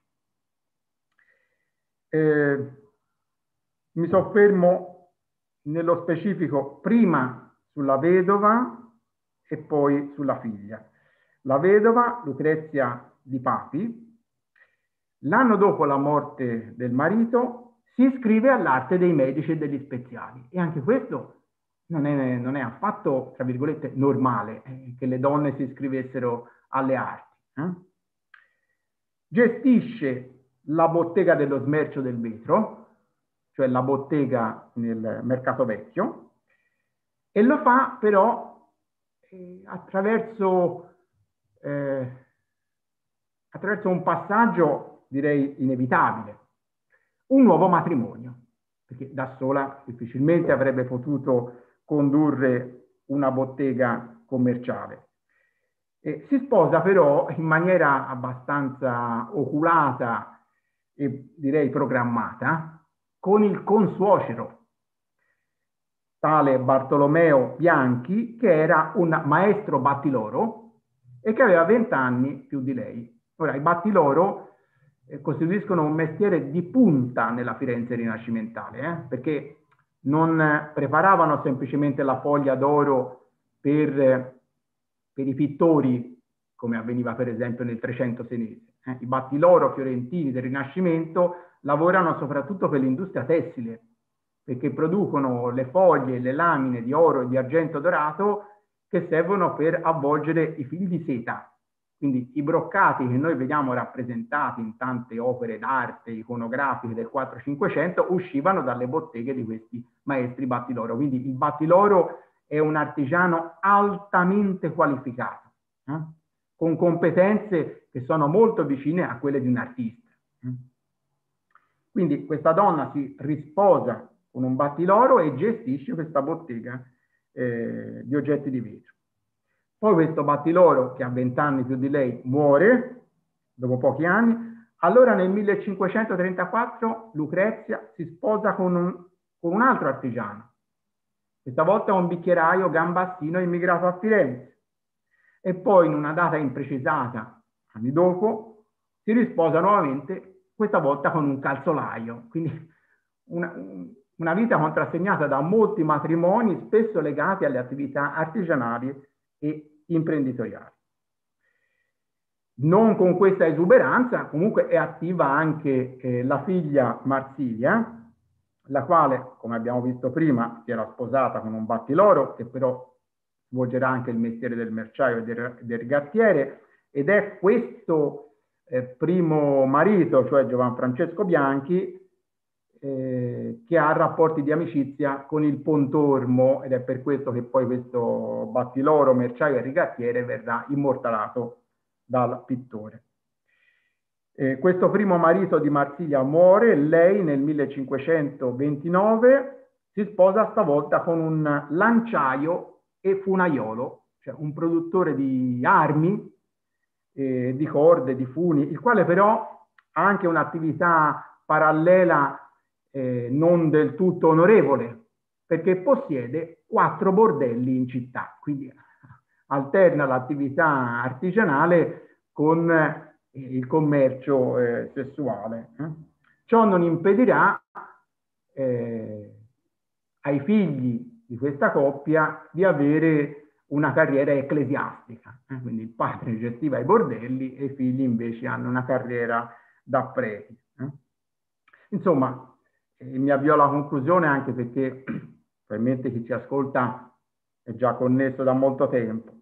Mi soffermo nello specifico prima sulla vedova e poi sulla figlia. La vedova, Lucrezia di Papi, l'anno dopo la morte del marito si iscrive all'arte dei medici e degli speziali, e anche questo non è affatto, tra virgolette, normale che le donne si iscrivessero alle arti. Gestisce la bottega dello smercio del vetro, cioè la bottega nel Mercato Vecchio, e lo fa però attraverso un passaggio, direi, inevitabile: un nuovo matrimonio, perché da sola difficilmente avrebbe potuto condurre una bottega commerciale. Si sposa però in maniera abbastanza oculata e direi programmata con il consuocero, tale Bartolomeo Bianchi, che era un maestro battiloro e che aveva 20 anni più di lei. Ora, i battiloro costituiscono un mestiere di punta nella Firenze rinascimentale, perché non preparavano semplicemente la foglia d'oro per i pittori, come avveniva per esempio nel Trecento senese. I battiloro fiorentini del Rinascimento lavorano soprattutto per l'industria tessile, perché producono le foglie e le lamine di oro e di argento dorato che servono per avvolgere i fili di seta. Quindi i broccati che noi vediamo rappresentati in tante opere d'arte iconografiche del 400-500 uscivano dalle botteghe di questi maestri battiloro. Quindi il battiloro è un artigiano altamente qualificato, con competenze che sono molto vicine a quelle di un artista. Quindi questa donna si risposa con un battiloro e gestisce questa bottega di oggetti di vetro. Poi questo Battiloro, che ha 20 anni più di lei, muore dopo pochi anni. Allora nel 1534 Lucrezia si sposa con un altro artigiano, questa volta un bicchieraio gambassino immigrato a Firenze. E poi in una data imprecisata, anni dopo, si risposa nuovamente, questa volta con un calzolaio. Quindi una vita contrassegnata da molti matrimoni, spesso legati alle attività artigianali e imprenditoriali. Non con questa esuberanza, comunque è attiva anche la figlia Marsilia, la quale, come abbiamo visto prima, si era sposata con un Battiloro, che però svolgerà anche il mestiere del merciaio e del rigattiere, ed è questo primo marito, cioè Giovan Francesco Bianchi, che ha rapporti di amicizia con il Pontormo, ed è per questo che poi questo Battiloro, merciaio e rigattiere, verrà immortalato dal pittore. Questo primo marito di Marsiglia muore, lei nel 1529 si sposa stavolta con un lanciaio e funaiolo, cioè un produttore di armi, di corde, di funi, il quale però ha anche un'attività parallela non del tutto onorevole, perché possiede 4 bordelli in città, quindi alterna l'attività artigianale con il commercio sessuale. Ciò non impedirà ai figli di questa coppia di avere una carriera ecclesiastica. Quindi il padre gestiva i bordelli e i figli invece hanno una carriera da preti. Insomma, mi avvio alla conclusione, anche perché probabilmente chi ci ascolta è già connesso da molto tempo.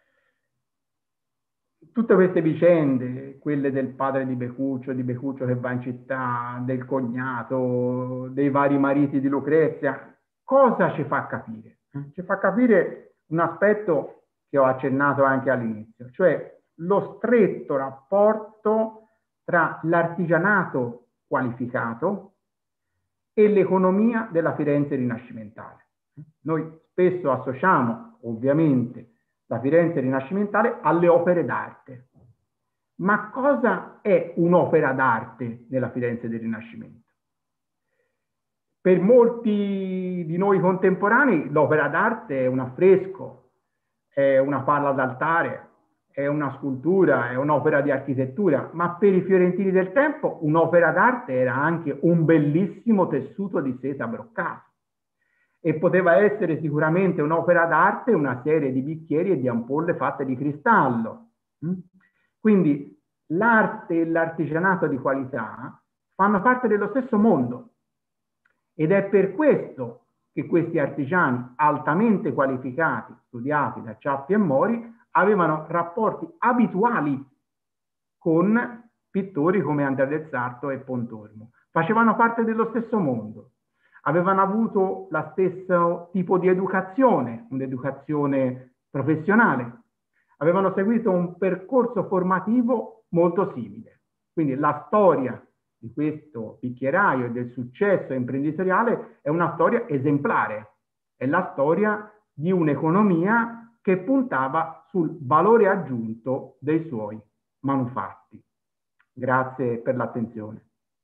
Tutte queste vicende, quelle del padre di Becuccio che va in città, del cognato, dei vari mariti di Lucrezia, cosa ci fa capire? Ci fa capire un aspetto che ho accennato anche all'inizio, cioè lo stretto rapporto tra l'artigianato qualificato e l'economia della Firenze rinascimentale. Noi spesso associamo, ovviamente, la Firenze rinascimentale alle opere d'arte. Ma cosa è un'opera d'arte nella Firenze del Rinascimento? Per molti di noi contemporanei l'opera d'arte è un affresco, è una palla d'altare, è una scultura, è un'opera di architettura, ma per i fiorentini del tempo un'opera d'arte era anche un bellissimo tessuto di seta broccato. E poteva essere sicuramente un'opera d'arte una serie di bicchieri e di ampolle fatte di cristallo. Quindi l'arte e l'artigianato di qualità fanno parte dello stesso mondo, ed è per questo che questi artigiani altamente qualificati, studiati da Ciappi e Mori, avevano rapporti abituali con pittori come Andrea del Sarto e Pontormo. Facevano parte dello stesso mondo. Avevano avuto lo stesso tipo di educazione, un'educazione professionale. Avevano seguito un percorso formativo molto simile. Quindi la storia di questo bicchieraio e del successo imprenditoriale è una storia esemplare. È la storia di un'economia che puntava sul valore aggiunto dei suoi manufatti. Grazie per l'attenzione.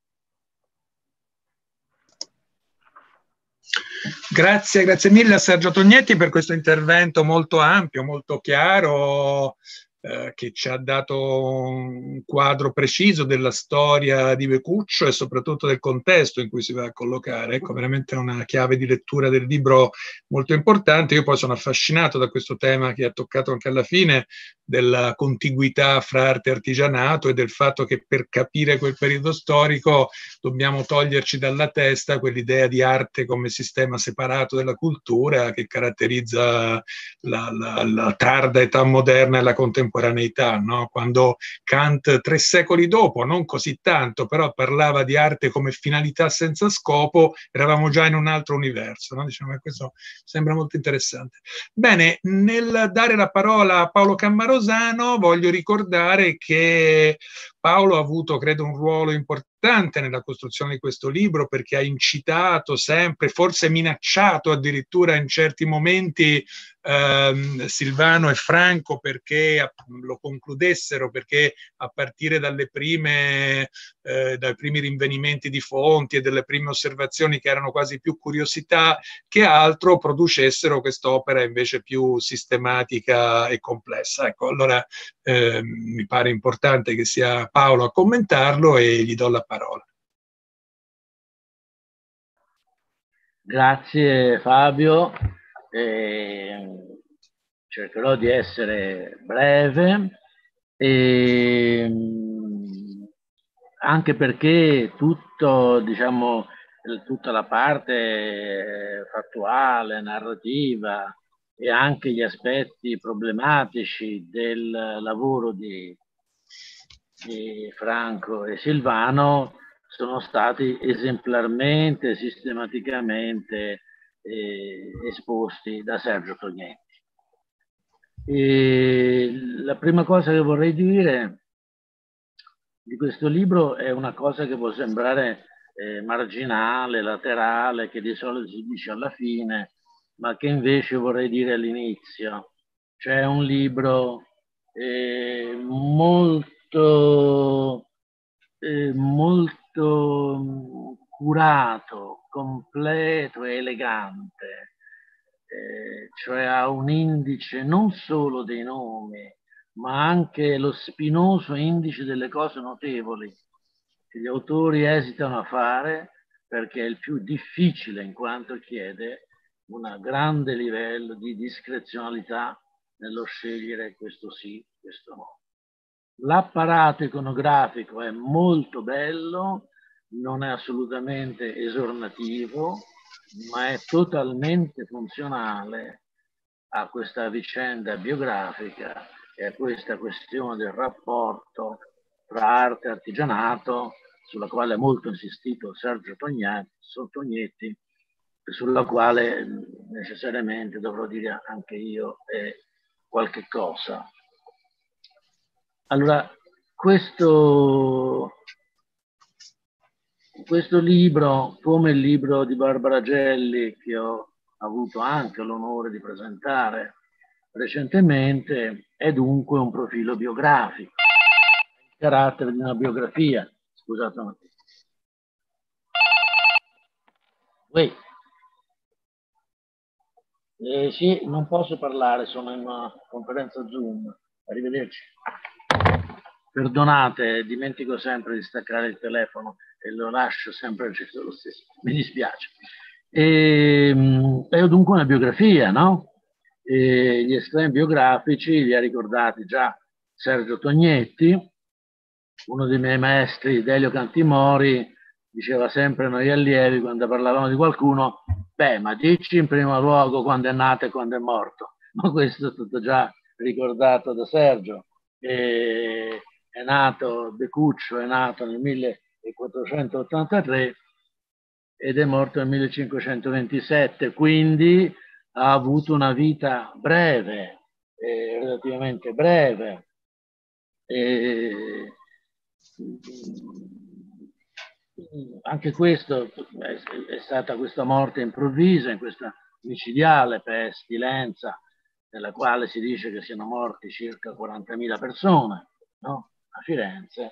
Grazie mille a Sergio Tognetti per questo intervento molto ampio, molto chiaro, che ci ha dato un quadro preciso della storia di Becuccio e soprattutto del contesto in cui si va a collocare. Ecco, veramente una chiave di lettura del libro molto importante. Io poi sono affascinato da questo tema che ha toccato anche alla fine, della contiguità fra arte e artigianato e del fatto che per capire quel periodo storico dobbiamo toglierci dalla testa quell'idea di arte come sistema separato della cultura che caratterizza la tarda età moderna e la contemporaneità, no? Quando Kant 3 secoli dopo, non così tanto, però parlava di arte come finalità senza scopo, eravamo già in un altro universo, no? Diciamo che questo sembra molto interessante. Bene, nel dare la parola a Paolo Cammarosano voglio ricordare che Paolo ha avuto, credo, un ruolo importante nella costruzione di questo libro, perché ha incitato sempre, forse minacciato addirittura in certi momenti Silvano e Franco perché lo concludessero, perché a partire dai primi rinvenimenti di fonti e delle prime osservazioni, che erano quasi più curiosità che altro, producessero quest'opera invece più sistematica e complessa. Ecco, allora mi pare importante che sia Paolo a commentarlo e gli do la parola. Grazie Fabio, cercherò di essere breve, anche perché diciamo, tutta la parte fattuale, narrativa e anche gli aspetti problematici del lavoro di Franco e Silvano sono stati esemplarmente, sistematicamente esposti da Sergio Tognetti. La prima cosa che vorrei dire di questo libro è una cosa che può sembrare marginale, laterale, che di solito si dice alla fine, ma che invece vorrei dire all'inizio. Cioè un libro molto curato, completo e elegante, cioè ha un indice non solo dei nomi, ma anche lo spinoso indice delle cose notevoli che gli autori esitano a fare, perché è il più difficile in quanto chiede un grande livello di discrezionalità nello scegliere questo sì, questo no. L'apparato iconografico è molto bello, non è assolutamente esornativo, ma è totalmente funzionale a questa vicenda biografica e a questa questione del rapporto tra arte e artigianato, sulla quale ha molto insistito Sergio Tognetti, sulla quale necessariamente dovrò dire anche io qualche cosa. Allora, questo libro, come il libro di Barbara Gelli, che ho avuto anche l'onore di presentare recentemente, è dunque un profilo biografico, il carattere di una biografia. Scusate un attimo. Sì, non posso parlare, sono in una conferenza Zoom. Arrivederci. Perdonate, dimentico sempre di staccare il telefono e lo lascio sempre acceso lo stesso. Mi dispiace. È dunque una biografia, no? Gli estremi biografici li ha ricordati già Sergio Tognetti, uno dei miei maestri, Delio Cantimori, diceva sempre noi allievi quando parlavamo di qualcuno: beh, ma dici in primo luogo quando è nato e quando è morto. Ma questo è stato già ricordato da Sergio. È nato, Becuccio è nato nel 1483 ed è morto nel 1527, quindi ha avuto una vita breve, relativamente breve. Anche questo è stata questa morte improvvisa, in questa micidiale pestilenza, nella quale si dice che siano morti circa 40.000 persone, no? A Firenze.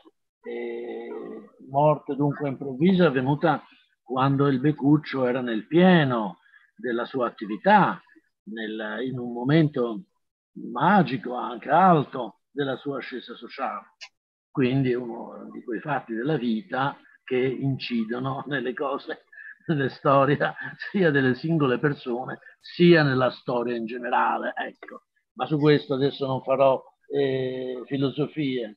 Morte dunque improvvisa, avvenuta quando il Becuccio era nel pieno della sua attività, in un momento magico, anche alto, della sua ascesa sociale. Quindi è uno di quei fatti della vita che incidono nelle cose, nelle storie, sia delle singole persone, sia nella storia in generale. Ecco. Ma su questo adesso non farò filosofie.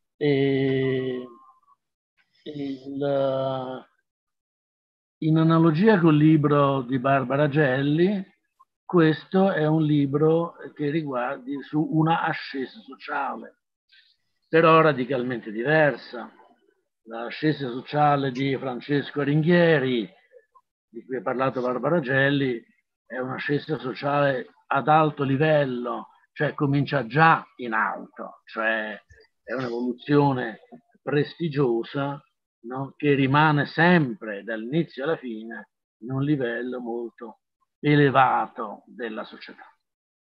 In analogia col libro di Barbara Gelli, questo è un libro che riguarda su una ascesa sociale, però radicalmente diversa. L'ascesa sociale di Francesco Aringhieri, di cui ha parlato Barbara Gelli, è un'ascesa sociale ad alto livello, cioè comincia già in alto, cioè è un'evoluzione prestigiosa, no? Che rimane sempre dall'inizio alla fine in un livello molto elevato della società.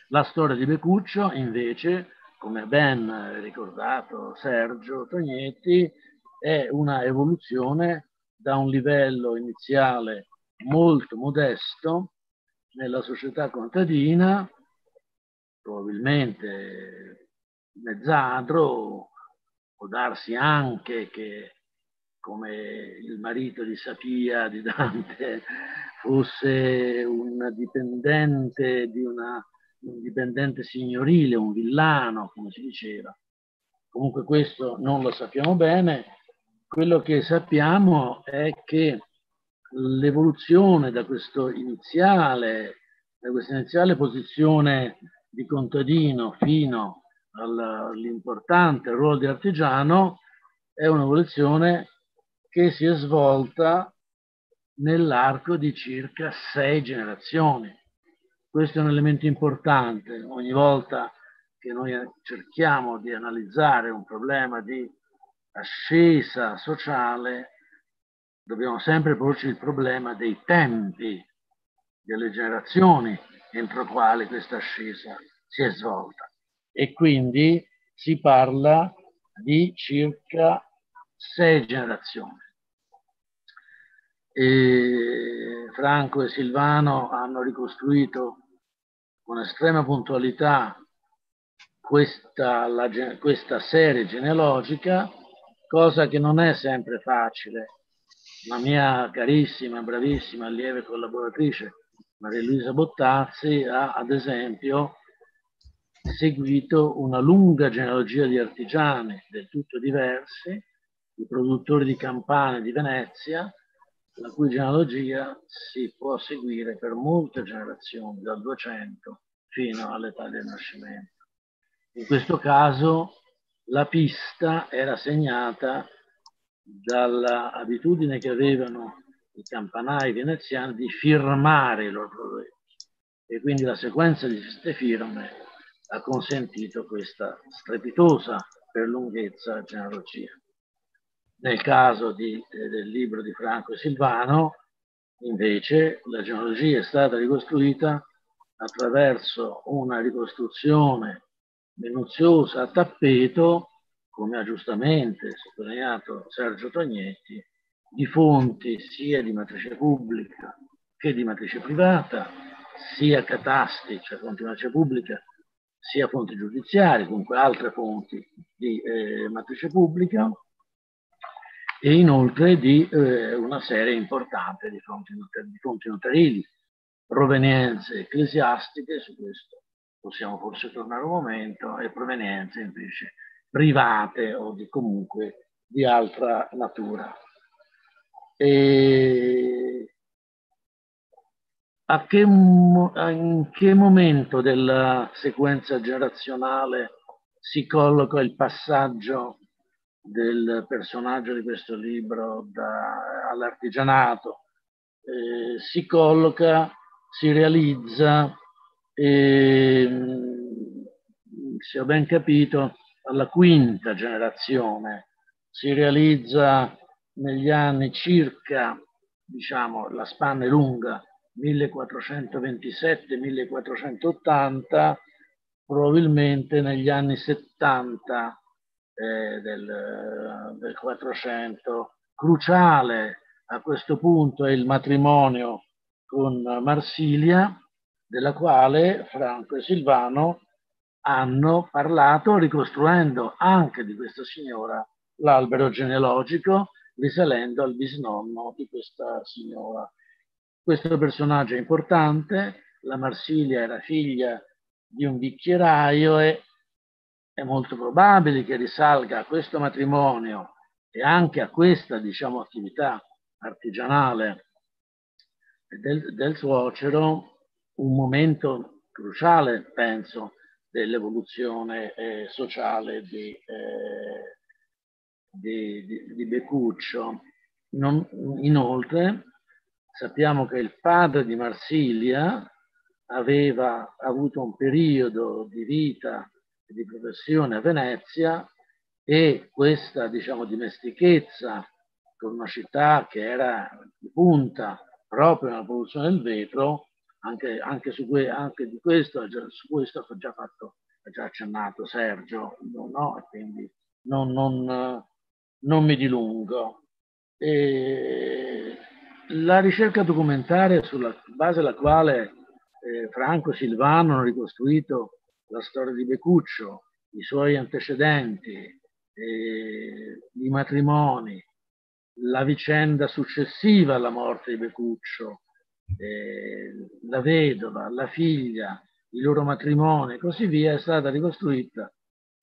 La storia di Beccuccio, invece, come ben ricordato Sergio Tognetti, è una evoluzione da un livello iniziale molto modesto nella società contadina, probabilmente mezzadro, può darsi anche che, come il marito di Sapia di Dante, fosse un dipendente signorile, un villano, come si diceva. Comunque questo non lo sappiamo bene. Quello che sappiamo è che l'evoluzione da questa iniziale posizione di contadino fino all'importante ruolo di artigiano è un'evoluzione che si è svolta nell'arco di circa 6 generazioni. Questo è un elemento importante. Ogni volta che noi cerchiamo di analizzare un problema di ascesa sociale, dobbiamo sempre porci il problema dei tempi, delle generazioni entro quali questa ascesa si è svolta. E quindi si parla di circa 6 generazioni. E Franco e Silvano hanno ricostruito con estrema puntualità questa serie genealogica, cosa che non è sempre facile. La mia carissima, bravissima, lieve collaboratrice Maria Luisa Bottazzi ha, ad esempio, seguito una lunga genealogia di artigiani del tutto diversi, i produttori di campane di Venezia, la cui genealogia si può seguire per molte generazioni, dal 200 fino all'età del Nascimento. In questo caso la pista era segnata dall'abitudine che avevano i campanai veneziani di firmare i loro prodotti, e quindi la sequenza di queste firme ha consentito questa strepitosa per lunghezza genealogia. Nel caso del libro di Franco e Silvano, invece, la genealogia è stata ricostruita attraverso una ricostruzione minuziosa a tappeto, come ha giustamente sottolineato Sergio Tognetti, di fonti sia di matrice pubblica che di matrice privata, sia catasti, cioè fonti di matrice pubblica, sia fonti giudiziarie, comunque altre fonti di matrice pubblica, e inoltre di una serie importante di fonti notarili, provenienze ecclesiastiche, su questo possiamo forse tornare un momento, e provenienze invece private o comunque di altra natura. E in che momento della sequenza generazionale si colloca il passaggio del personaggio di questo libro all'artigianato? Si colloca, si realizza, se ho ben capito, alla quinta generazione. Si realizza negli anni circa, diciamo, la spanna è lunga, 1427-1480, probabilmente negli anni 70 del 400. Cruciale a questo punto è il matrimonio con Marsilia, della quale Franco e Silvano hanno parlato, ricostruendo anche di questa signora l'albero genealogico, risalendo al bisnonno di questa signora. Questo personaggio è importante. La Marsilia era figlia di un bicchieraio e è molto probabile che risalga a questo matrimonio e anche a questa, diciamo, attività artigianale del suocero un momento cruciale, penso, dell'evoluzione sociale di Beccuccio. Inoltre sappiamo che il padre di Marsilia aveva avuto un periodo di vita e di professione a Venezia, e questa, diciamo, dimestichezza con una città che era di punta proprio nella produzione del vetro anche di questo, su questo ha già accennato Sergio, no? E quindi non mi dilungo. La ricerca documentaria sulla base della quale Franco Silvano hanno ricostruito la storia di Becuccio, i suoi antecedenti, i matrimoni, la vicenda successiva alla morte di Becuccio, la vedova, la figlia, i loro matrimoni e così via, è stata ricostruita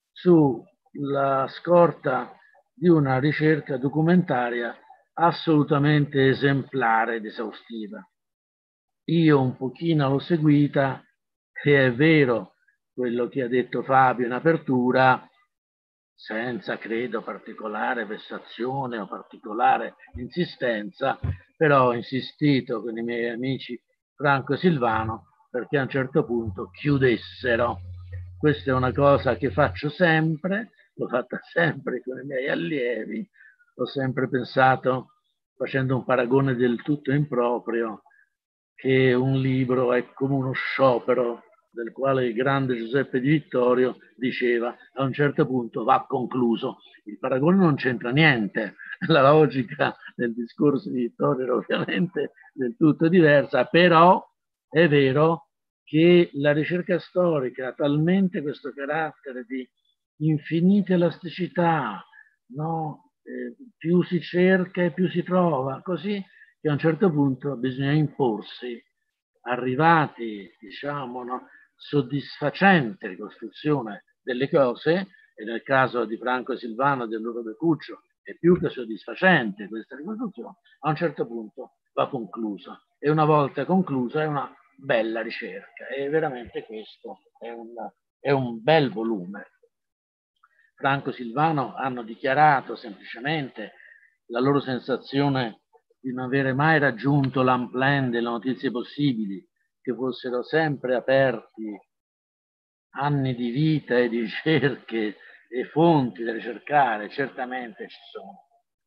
sulla scorta di una ricerca documentaria assolutamente esemplare ed esaustiva. Io un pochino l'ho seguita e è vero quello che ha detto Fabio in apertura, senza credo particolare vessazione o particolare insistenza, però ho insistito con i miei amici Franco e Silvano perché a un certo punto chiudessero. Questa è una cosa che faccio sempre, l'ho fatta sempre con i miei allievi, ho sempre pensato, facendo un paragone del tutto improprio, che un libro è come uno sciopero del quale il grande Giuseppe Di Vittorio diceva a un certo punto va concluso. Il paragone non c'entra niente, la logica del discorso di Vittorio era ovviamente del tutto diversa, però è vero che la ricerca storica ha talmente questo carattere di infinita elasticità, no? Più si cerca e più si trova, così che a un certo punto bisogna imporsi, arrivati, diciamo, no, soddisfacente ricostruzione delle cose, e nel caso di Franco e Silvano e del loro Becuccio è più che soddisfacente questa ricostruzione, a un certo punto va conclusa. E una volta conclusa è una bella ricerca, e veramente questo è un bel volume. Franco e Silvano hanno dichiarato semplicemente la loro sensazione di non avere mai raggiunto l'amplèn delle notizie possibili, che fossero sempre aperti anni di vita e di ricerche e fonti da ricercare, certamente ci sono.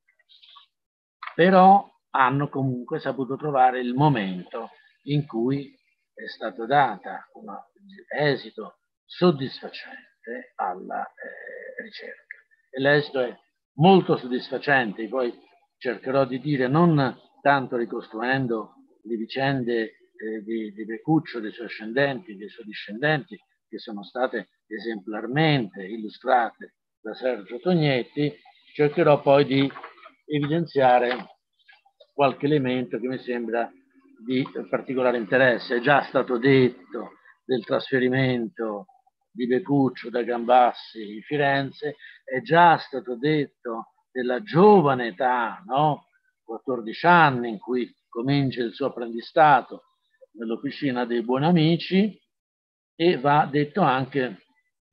Però hanno comunque saputo trovare il momento in cui è stato data un esito soddisfacente alla ricerca. E l'esito è molto soddisfacente, poi cercherò di dire non tanto ricostruendo le vicende di Becuccio, dei suoi ascendenti, dei suoi discendenti, che sono state esemplarmente illustrate da Sergio Tognetti, cercherò poi di evidenziare qualche elemento che mi sembra di particolare interesse. È già stato detto del trasferimento di Becuccio da Gambassi in Firenze, è già stato detto della giovane età, no? 14 anni, in cui comincia il suo apprendistato nell'Officina dei Buoni Amici, e va detto anche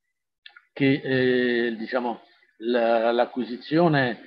che diciamo, l'acquisizione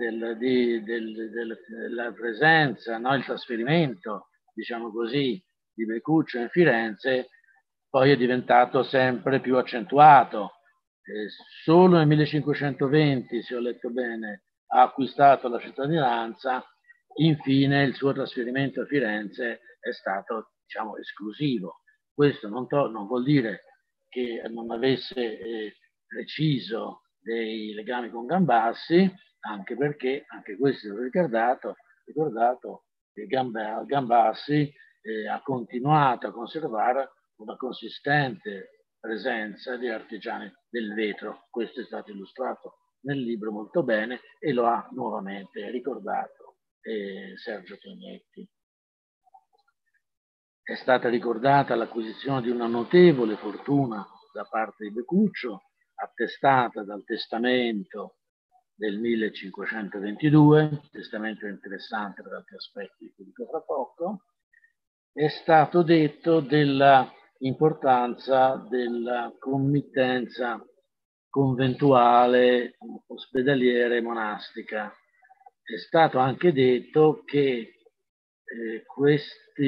della presenza, no? Il trasferimento, diciamo così, di Becuccio in Firenze poi è diventato sempre più accentuato. Solo nel 1520, se ho letto bene, ha acquistato la cittadinanza. Infine il suo trasferimento a Firenze è stato, diciamo, esclusivo. Questo non vuol dire che non avesse preciso dei legami con Gambassi, anche perché, anche questo l'ho ricordato che Gambassi ha continuato a conservare una consistente presenza di artigiani del vetro. Questo è stato illustrato nel libro molto bene e lo ha nuovamente ricordato Sergio Tognetti. È stata ricordata l'acquisizione di una notevole fortuna da parte di Becuccio, attestata dal testamento del 1522, testamento interessante per altri aspetti di cui dico fra poco. È stato detto dell'importanza della committenza conventuale, ospedaliera e monastica. È stato anche detto che queste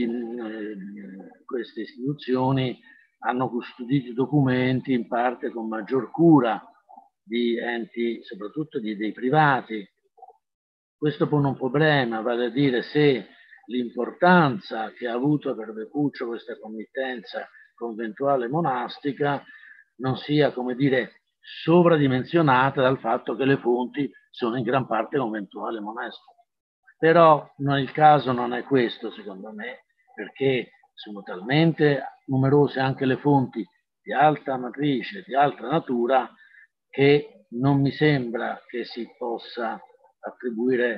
istituzioni hanno custodito i documenti in parte con maggior cura di enti, soprattutto dei privati. Questo pone un problema, vale a dire se l'importanza che ha avuto per Becuccio questa committenza conventuale monastica non sia, come dire, sovradimensionata dal fatto che le fonti sono in gran parte conventuali monastiche. Però il caso non è questo, secondo me, perché sono talmente numerose anche le fonti di alta matrice, di alta natura, che non mi sembra che si possa attribuire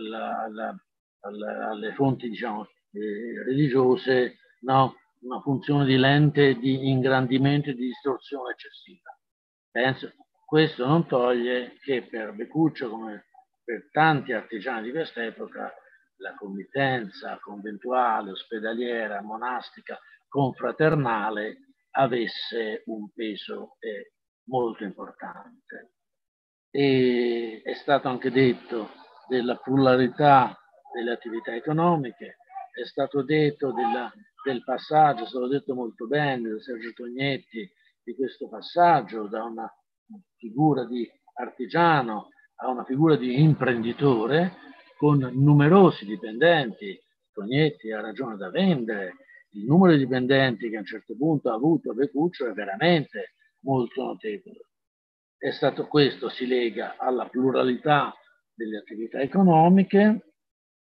alle fonti, diciamo, religiose, no, una funzione di lente di ingrandimento e di distorsione eccessiva. Penso, questo non toglie che per Becuccio, come per tanti artigiani di quest'epoca, la committenza conventuale, ospedaliera, monastica, confraternale avesse un peso molto importante. E è stato anche detto della pluralità delle attività economiche, è stato detto del passaggio, è stato detto molto bene da Sergio Tognetti, di questo passaggio da una figura di artigiano a una figura di imprenditore con numerosi dipendenti. Tognetti ha ragione da vendere, il numero di dipendenti che a un certo punto ha avuto Becuccio è veramente molto notevole. È stato questo, si lega alla pluralità delle attività economiche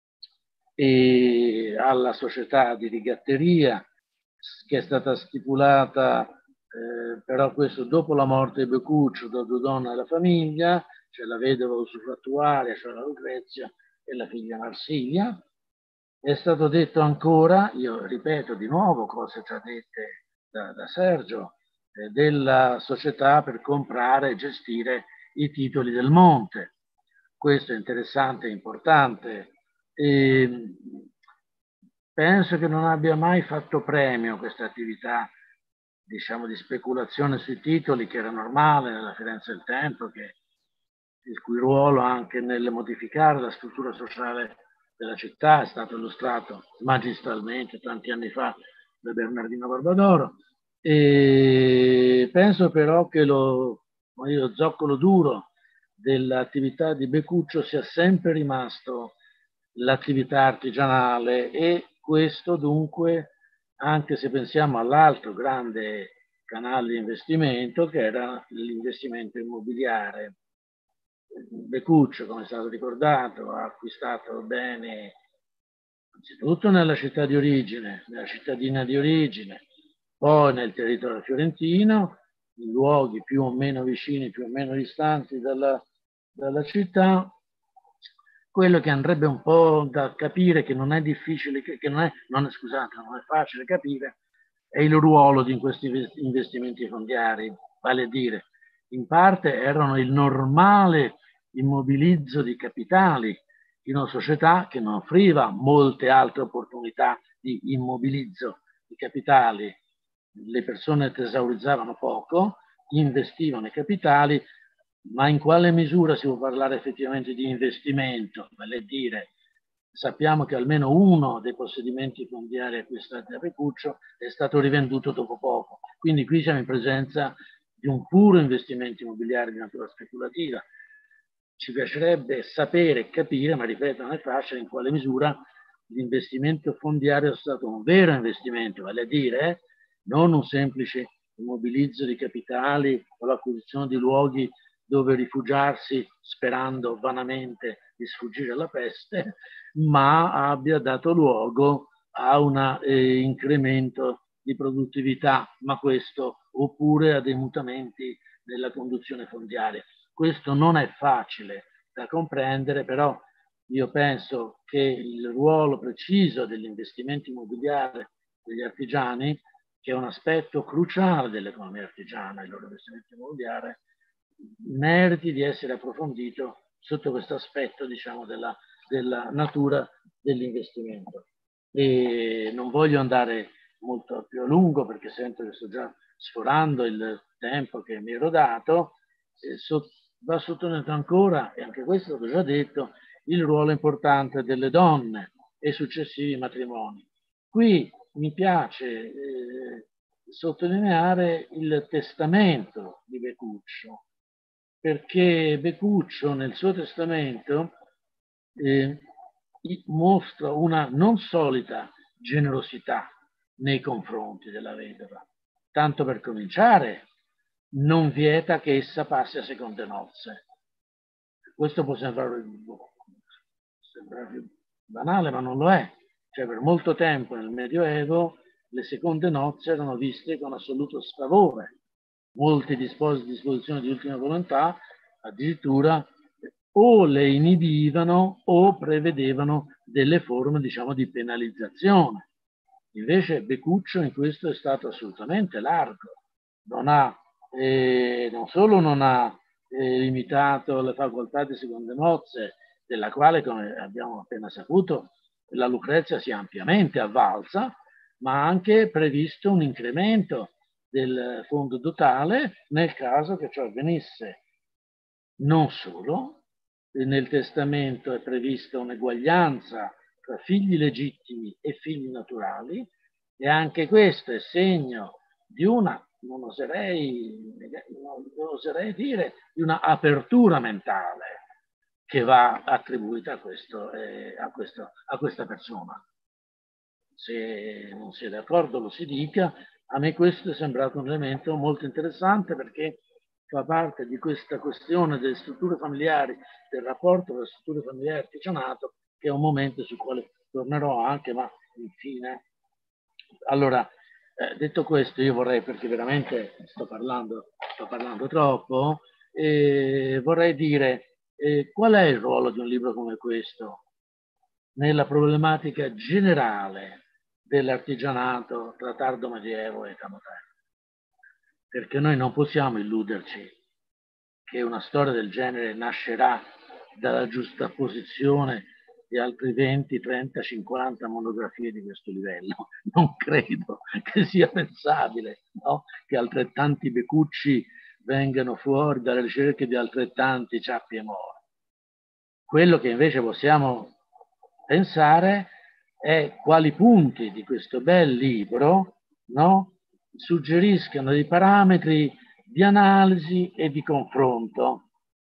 e alla società di rigatteria che è stata stipulata, però questo dopo la morte di Becuccio, da due donne e la famiglia, cioè la vedova usufruttuaria, cioè la Lucrezia, e la figlia Marsiglia. È stato detto ancora, io ripeto di nuovo cose già dette da Sergio, della società per comprare e gestire i titoli del monte. Questo è interessante e importante. E penso che non abbia mai fatto premio questa attività, diciamo, di speculazione sui titoli, che era normale nella Firenze del tempo, il cui ruolo anche nel modificare la struttura sociale della città è stato illustrato magistralmente tanti anni fa da Bernardino Barbadoro. E penso però che lo zoccolo duro dell'attività di Becuccio sia sempre rimasto l'attività artigianale, e questo dunque, anche se pensiamo all'altro grande canale di investimento che era l'investimento immobiliare. Becuccio, come è stato ricordato, ha acquistato beni anzitutto nella città di origine, nella cittadina di origine, poi nel territorio fiorentino, in luoghi più o meno vicini, più o meno distanti dalla città. Quello che andrebbe un po' da capire, che non è difficile, non è facile capire, è il ruolo di questi investimenti fondiari, vale a dire, in parte erano il normale immobilizzo di capitali in una società che non offriva molte altre opportunità di immobilizzo di capitali. Le persone tesaurizzavano poco, investivano i capitali, ma in quale misura si può parlare effettivamente di investimento? Vale a dire, sappiamo che almeno uno dei possedimenti fondiari acquistati da Becuccio è stato rivenduto dopo poco. Quindi qui siamo in presenza di un puro investimento immobiliare di natura speculativa. Ci piacerebbe sapere e capire, ma ripeto, non è facile, in quale misura l'investimento fondiario è stato un vero investimento, vale a dire non un semplice immobilizzo di capitali o l'acquisizione di luoghi dove rifugiarsi sperando vanamente di sfuggire alla peste, ma abbia dato luogo a un incremento di produttività, ma questo oppure a dei mutamenti nella conduzione fondiaria. Questo non è facile da comprendere, però io penso che il ruolo preciso dell'investimento immobiliare degli artigiani, che è un aspetto cruciale dell'economia artigiana, il loro investimento immobiliare, meriti di essere approfondito sotto questo aspetto, diciamo, della natura dell'investimento. E non voglio andare molto più a lungo perché sento che sto già sforando il tempo che mi ero dato. Va sottolineato ancora, e anche questo l'ho già detto, il ruolo importante delle donne e successivi matrimoni. Qui mi piace sottolineare il testamento di Becuccio, perché Becuccio nel suo testamento mostra una non solita generosità nei confronti della vedova. Tanto per cominciare, non vieta che essa passi a seconde nozze. Questo può sembrare banale, ma non lo è. Cioè, per molto tempo nel Medioevo le seconde nozze erano viste con assoluto sfavore. Molti disposizioni di ultima volontà addirittura o le inibivano o prevedevano delle forme, diciamo, di penalizzazione. Invece Beccuccio in questo è stato assolutamente largo. Non solo non ha limitato le facoltà di seconde nozze, della quale, come abbiamo appena saputo, la Lucrezia si è ampiamente avvalsa, ma ha anche previsto un incremento del fondo totale nel caso che ciò avvenisse. Non solo, nel testamento è prevista un'eguaglianza tra figli legittimi e figli naturali, e anche questo è segno di una, non oserei dire, di una apertura mentale che va attribuita a questa persona. Se non si è d'accordo lo si dica. A me questo è sembrato un elemento molto interessante, perché fa parte di questa questione delle strutture familiari, del rapporto con le strutture familiari artigianato, che è un momento sul quale tornerò anche, ma infine. Allora, detto questo, io vorrei, perché veramente sto parlando troppo, vorrei dire qual è il ruolo di un libro come questo nella problematica generale dell'artigianato tra tardo medioevo e età moderna. Perché noi non possiamo illuderci che una storia del genere nascerà dalla giustapposizione di altri 20, 30, 50 monografie di questo livello. Non credo che sia pensabile, no? Che altrettanti Beccucci vengano fuori dalle ricerche di altrettanti Ciappi e Moro. Quello che invece possiamo pensare è quali punti di questo bel libro, no, suggeriscano dei parametri di analisi e di confronto.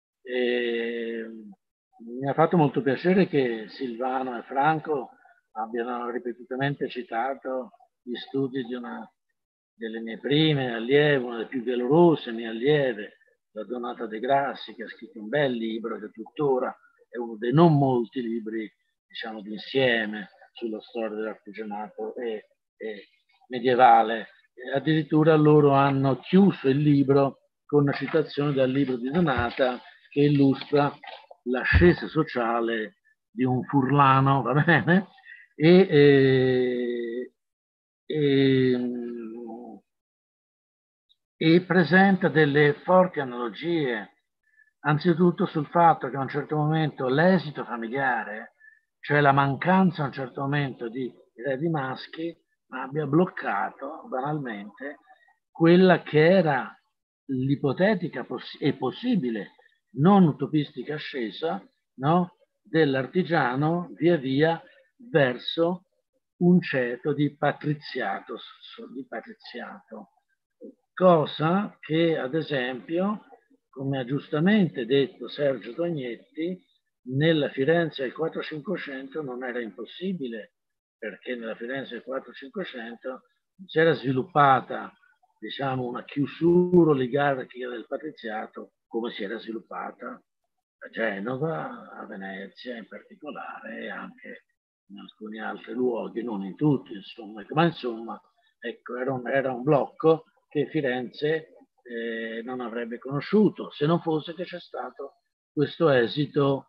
Mi ha fatto molto piacere che Silvano e Franco abbiano ripetutamente citato gli studi di una delle mie prime allieve, una delle più valorose mie allieve, la Donata De Grassi, che ha scritto un bel libro che tuttora è uno dei non molti libri, diciamo, d'insieme sulla storia dell'artigianato e medievale. E addirittura loro hanno chiuso il libro con una citazione dal libro di Donata che illustra l'ascesa sociale di un Furlano, va bene? E presenta delle forti analogie, anzitutto sul fatto che a un certo momento l'esito familiare, cioè la mancanza a un certo momento di eredi maschi, abbia bloccato banalmente quella che era l'ipotetica e possibile, non utopistica ascesa, no, dell'artigiano via via verso un ceto di patriziato, cosa che ad esempio, come ha giustamente detto Sergio Tognetti, nella Firenze del 4-500 non era impossibile, perché nella Firenze del 4-500 si era sviluppata, diciamo, una chiusura oligarchica del patriziato come si era sviluppata a Genova, a Venezia in particolare, e anche in alcuni altri luoghi, non in tutti, insomma. Ma insomma, ecco, era un blocco che Firenze non avrebbe conosciuto, se non fosse che c'è stato questo esito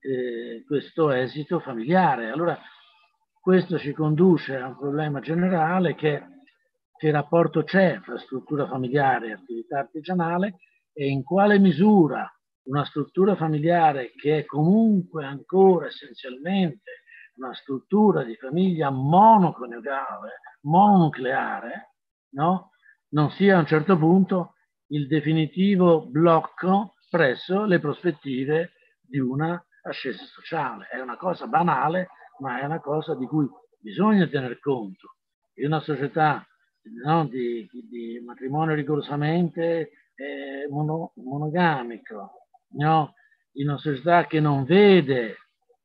familiare. Allora, questo ci conduce a un problema generale che rapporto c'è tra struttura familiare e attività artigianale, e in quale misura una struttura familiare che è comunque ancora essenzialmente una struttura di famiglia monoconiugale, mononucleare, no? Non sia a un certo punto il definitivo blocco presso le prospettive di una ascesa sociale. È una cosa banale, ma è una cosa di cui bisogna tener conto. In una società, no, di matrimonio rigorosamente monogamico, no? In una società che non vede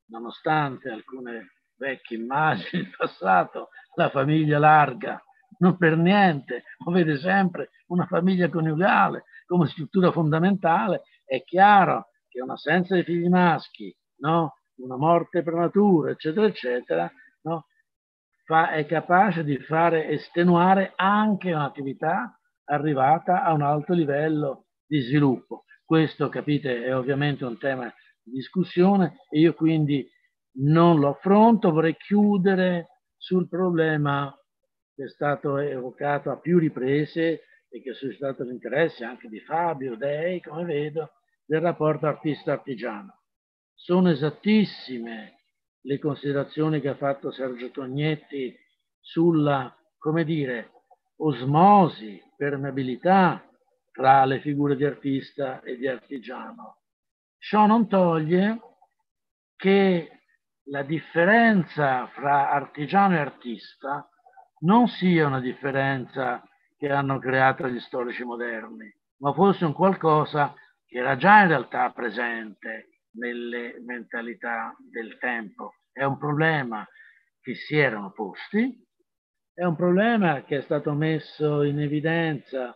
nonostante alcune vecchie immagini del passato, la famiglia larga, non per niente, lo vede sempre una famiglia coniugale come struttura fondamentale. È chiaro che un'assenza di figli maschi, no? Una morte prematura, eccetera, eccetera, no? È capace di fare estenuare anche un'attività arrivata a un alto livello di sviluppo. Questo, capite, è ovviamente un tema di discussione e io quindi non lo affronto. Vorrei chiudere sul problema che è stato evocato a più riprese e che ha suscitato l'interesse anche di Fabio Dei, come vedo, del rapporto artista-artigiano. Sono esattissime le considerazioni che ha fatto Sergio Tognetti sulla, come dire, osmosi, permeabilità tra le figure di artista e di artigiano. Ciò non toglie che la differenza fra artigiano e artista non sia una differenza che hanno creato gli storici moderni, ma fosse un qualcosa che era già in realtà presente nelle mentalità del tempo. È un problema che si erano posti, è un problema che è stato messo in evidenza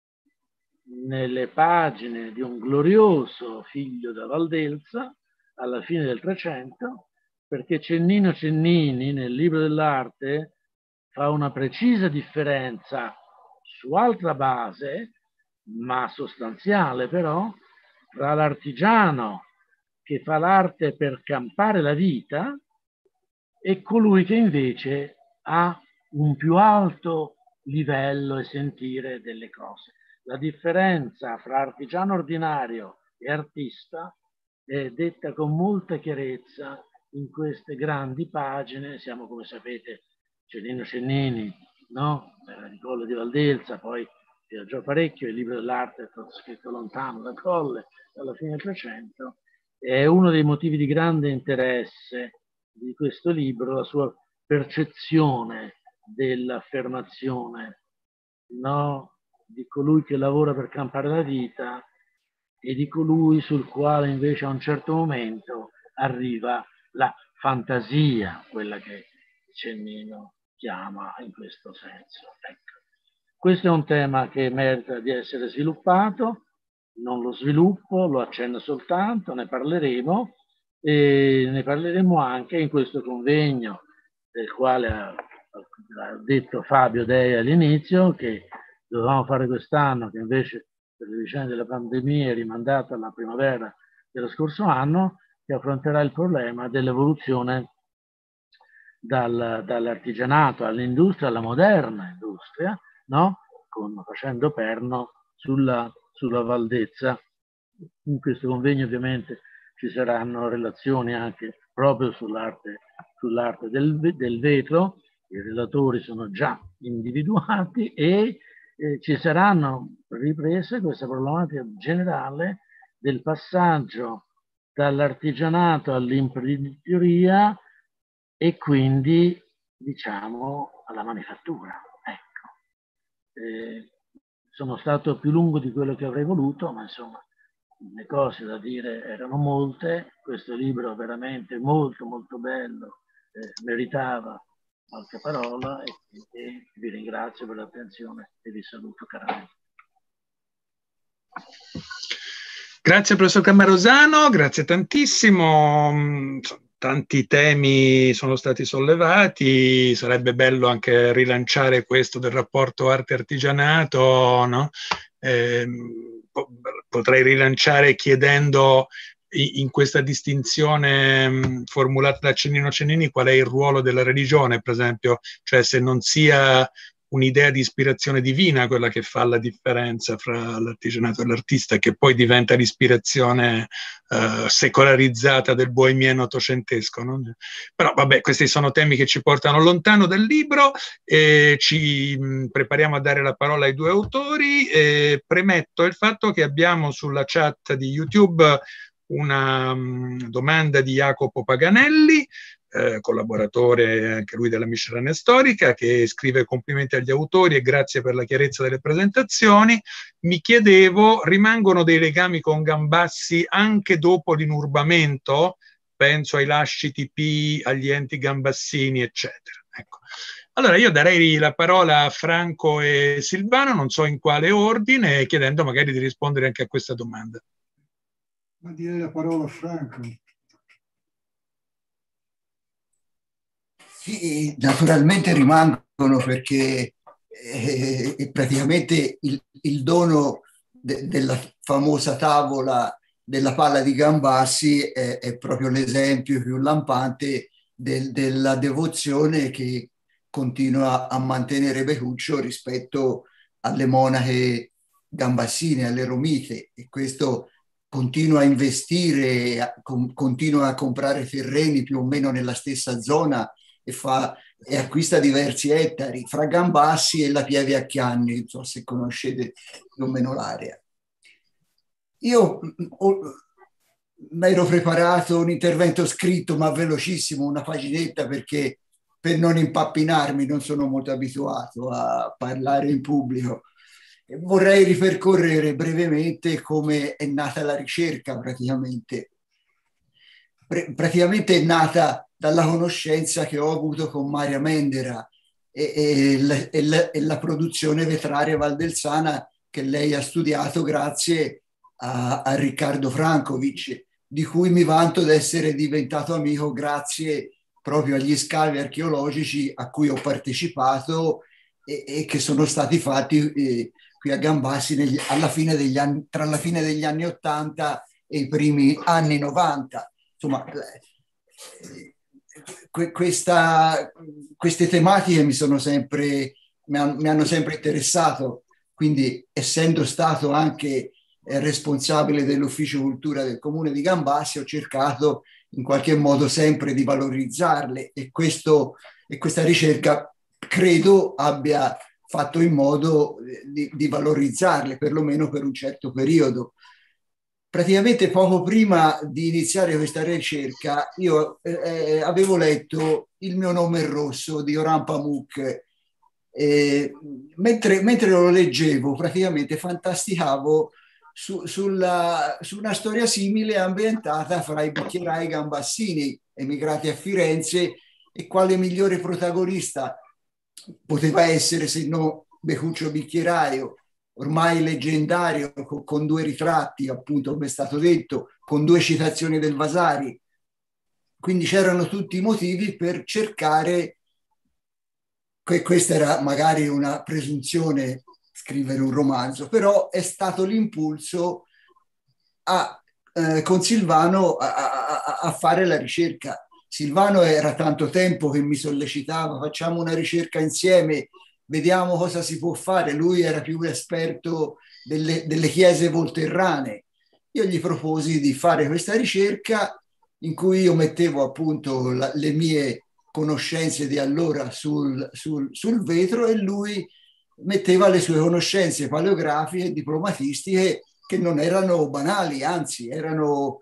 nelle pagine di un glorioso figlio da Valdelsa alla fine del Trecento, perché Cennino Cennini nel libro dell'arte fa una precisa differenza su altra base, ma sostanziale però, tra l'artigiano che fa l'arte per campare la vita e colui che invece ha un più alto livello e sentire delle cose. La differenza fra artigiano ordinario e artista è detta con molta chiarezza in queste grandi pagine. Siamo, come sapete, Cennino Cennini, no? Nicolò di Valdelsa, poi viaggiò parecchio, il libro dell'arte è stato scritto lontano da Colle, alla fine del Trecento. È uno dei motivi di grande interesse di questo libro, la sua percezione dell'affermazione, no? Di colui che lavora per campare la vita e di colui sul quale invece a un certo momento arriva la fantasia, quella che Cennino chiama in questo senso. Ecco. Questo è un tema che merita di essere sviluppato, non lo sviluppo, lo accenno soltanto, ne parleremo e ne parleremo anche in questo convegno del quale ha detto Fabio Dei all'inizio, che dovevamo fare quest'anno, che invece per le vicende della pandemia è rimandato alla primavera dello scorso anno, che affronterà il problema dell'evoluzione dall'artigianato all'industria, alla moderna industria, no? Facendo perno sulla Valdezza. In questo convegno ovviamente ci saranno relazioni anche proprio sull'arte del vetro. I relatori sono già individuati e ci saranno riprese questa problematica generale del passaggio dall'artigianato all'imprenditoria e quindi, diciamo, alla manifattura. Ecco. Sono stato più lungo di quello che avrei voluto, ma insomma le cose da dire erano molte. Questo libro veramente molto molto bello, meritava qualche parola e vi ringrazio per l'attenzione e vi saluto caramente. Grazie professor Camarosano, grazie tantissimo. Tanti temi sono stati sollevati, sarebbe bello anche rilanciare questo del rapporto arte-artigianato, no? Potrei rilanciare chiedendo in questa distinzione formulata da Cennino Cennini qual è il ruolo della religione, per esempio, cioè se non sia un'idea di ispirazione divina quella che fa la differenza fra l'artigianato e l'artista, che poi diventa l'ispirazione secolarizzata del boemiano ottocentesco, no? Però vabbè, questi sono temi che ci portano lontano dal libro e ci prepariamo a dare la parola ai due autori. Premetto il fatto che abbiamo sulla chat di YouTube una domanda di Jacopo Paganelli, collaboratore anche lui della Miscellanea Storica, che scrive: complimenti agli autori e grazie per la chiarezza delle presentazioni. Mi chiedevo, rimangono dei legami con Gambassi anche dopo l'inurbamento? penso ai lasciti P, agli enti Gambassini, eccetera. Ecco. Allora io darei la parola a Franco e Silvano, non so in quale ordine, chiedendo magari di rispondere anche a questa domanda. Ma direi la parola a Franco. Sì, naturalmente rimangono perché praticamente il dono della famosa tavola della palla di Gambassi è proprio l'esempio più lampante della devozione che continua a mantenere Becuccio rispetto alle monache gambassine, alle romite, e questo continua a investire, continua a comprare terreni più o meno nella stessa zona e acquista diversi ettari fra Gambassi e la Pieve a Chianni, non so se conoscete più o meno l'area. Io mi ero preparato un intervento scritto ma velocissimo, una paginetta, perché per non impappinarmi non sono molto abituato a parlare in pubblico. Vorrei ripercorrere brevemente come è nata la ricerca praticamente. Praticamente è nata dalla conoscenza che ho avuto con Maria Mendera e la produzione vetraria valdelsana che lei ha studiato grazie a Riccardo Frankovic, di cui mi vanto di essere diventato amico grazie proprio agli scavi archeologici a cui ho partecipato e che sono stati fatti qui a Gambassi tra la fine degli anni 80 e i primi anni 90. Insomma, queste tematiche mi hanno sempre interessato, quindi essendo stato anche responsabile dell'ufficio cultura del comune di Gambassi ho cercato in qualche modo sempre di valorizzarle e questa ricerca credo abbia fatto in modo di valorizzarle, perlomeno per un certo periodo. Praticamente poco prima di iniziare questa ricerca io avevo letto Il mio nome è rosso di Orhan Pamuk. Mentre lo leggevo praticamente fantasticavo su una storia simile ambientata fra i bicchierai gambassini emigrati a Firenze, e quale migliore protagonista poteva essere se no Becuccio Bicchieraio, ormai leggendario, con due ritratti, appunto, come è stato detto, con due citazioni del Vasari. Quindi c'erano tutti i motivi per cercare, questa era magari una presunzione, scrivere un romanzo, però è stato l'impulso con Silvano a fare la ricerca. Silvano era tanto tempo che mi sollecitava, facciamo una ricerca insieme, vediamo cosa si può fare. Lui era più esperto delle chiese volterrane. Io gli proposi di fare questa ricerca in cui io mettevo appunto le mie conoscenze di allora sul vetro e lui metteva le sue conoscenze paleografiche e diplomatistiche, che non erano banali, anzi erano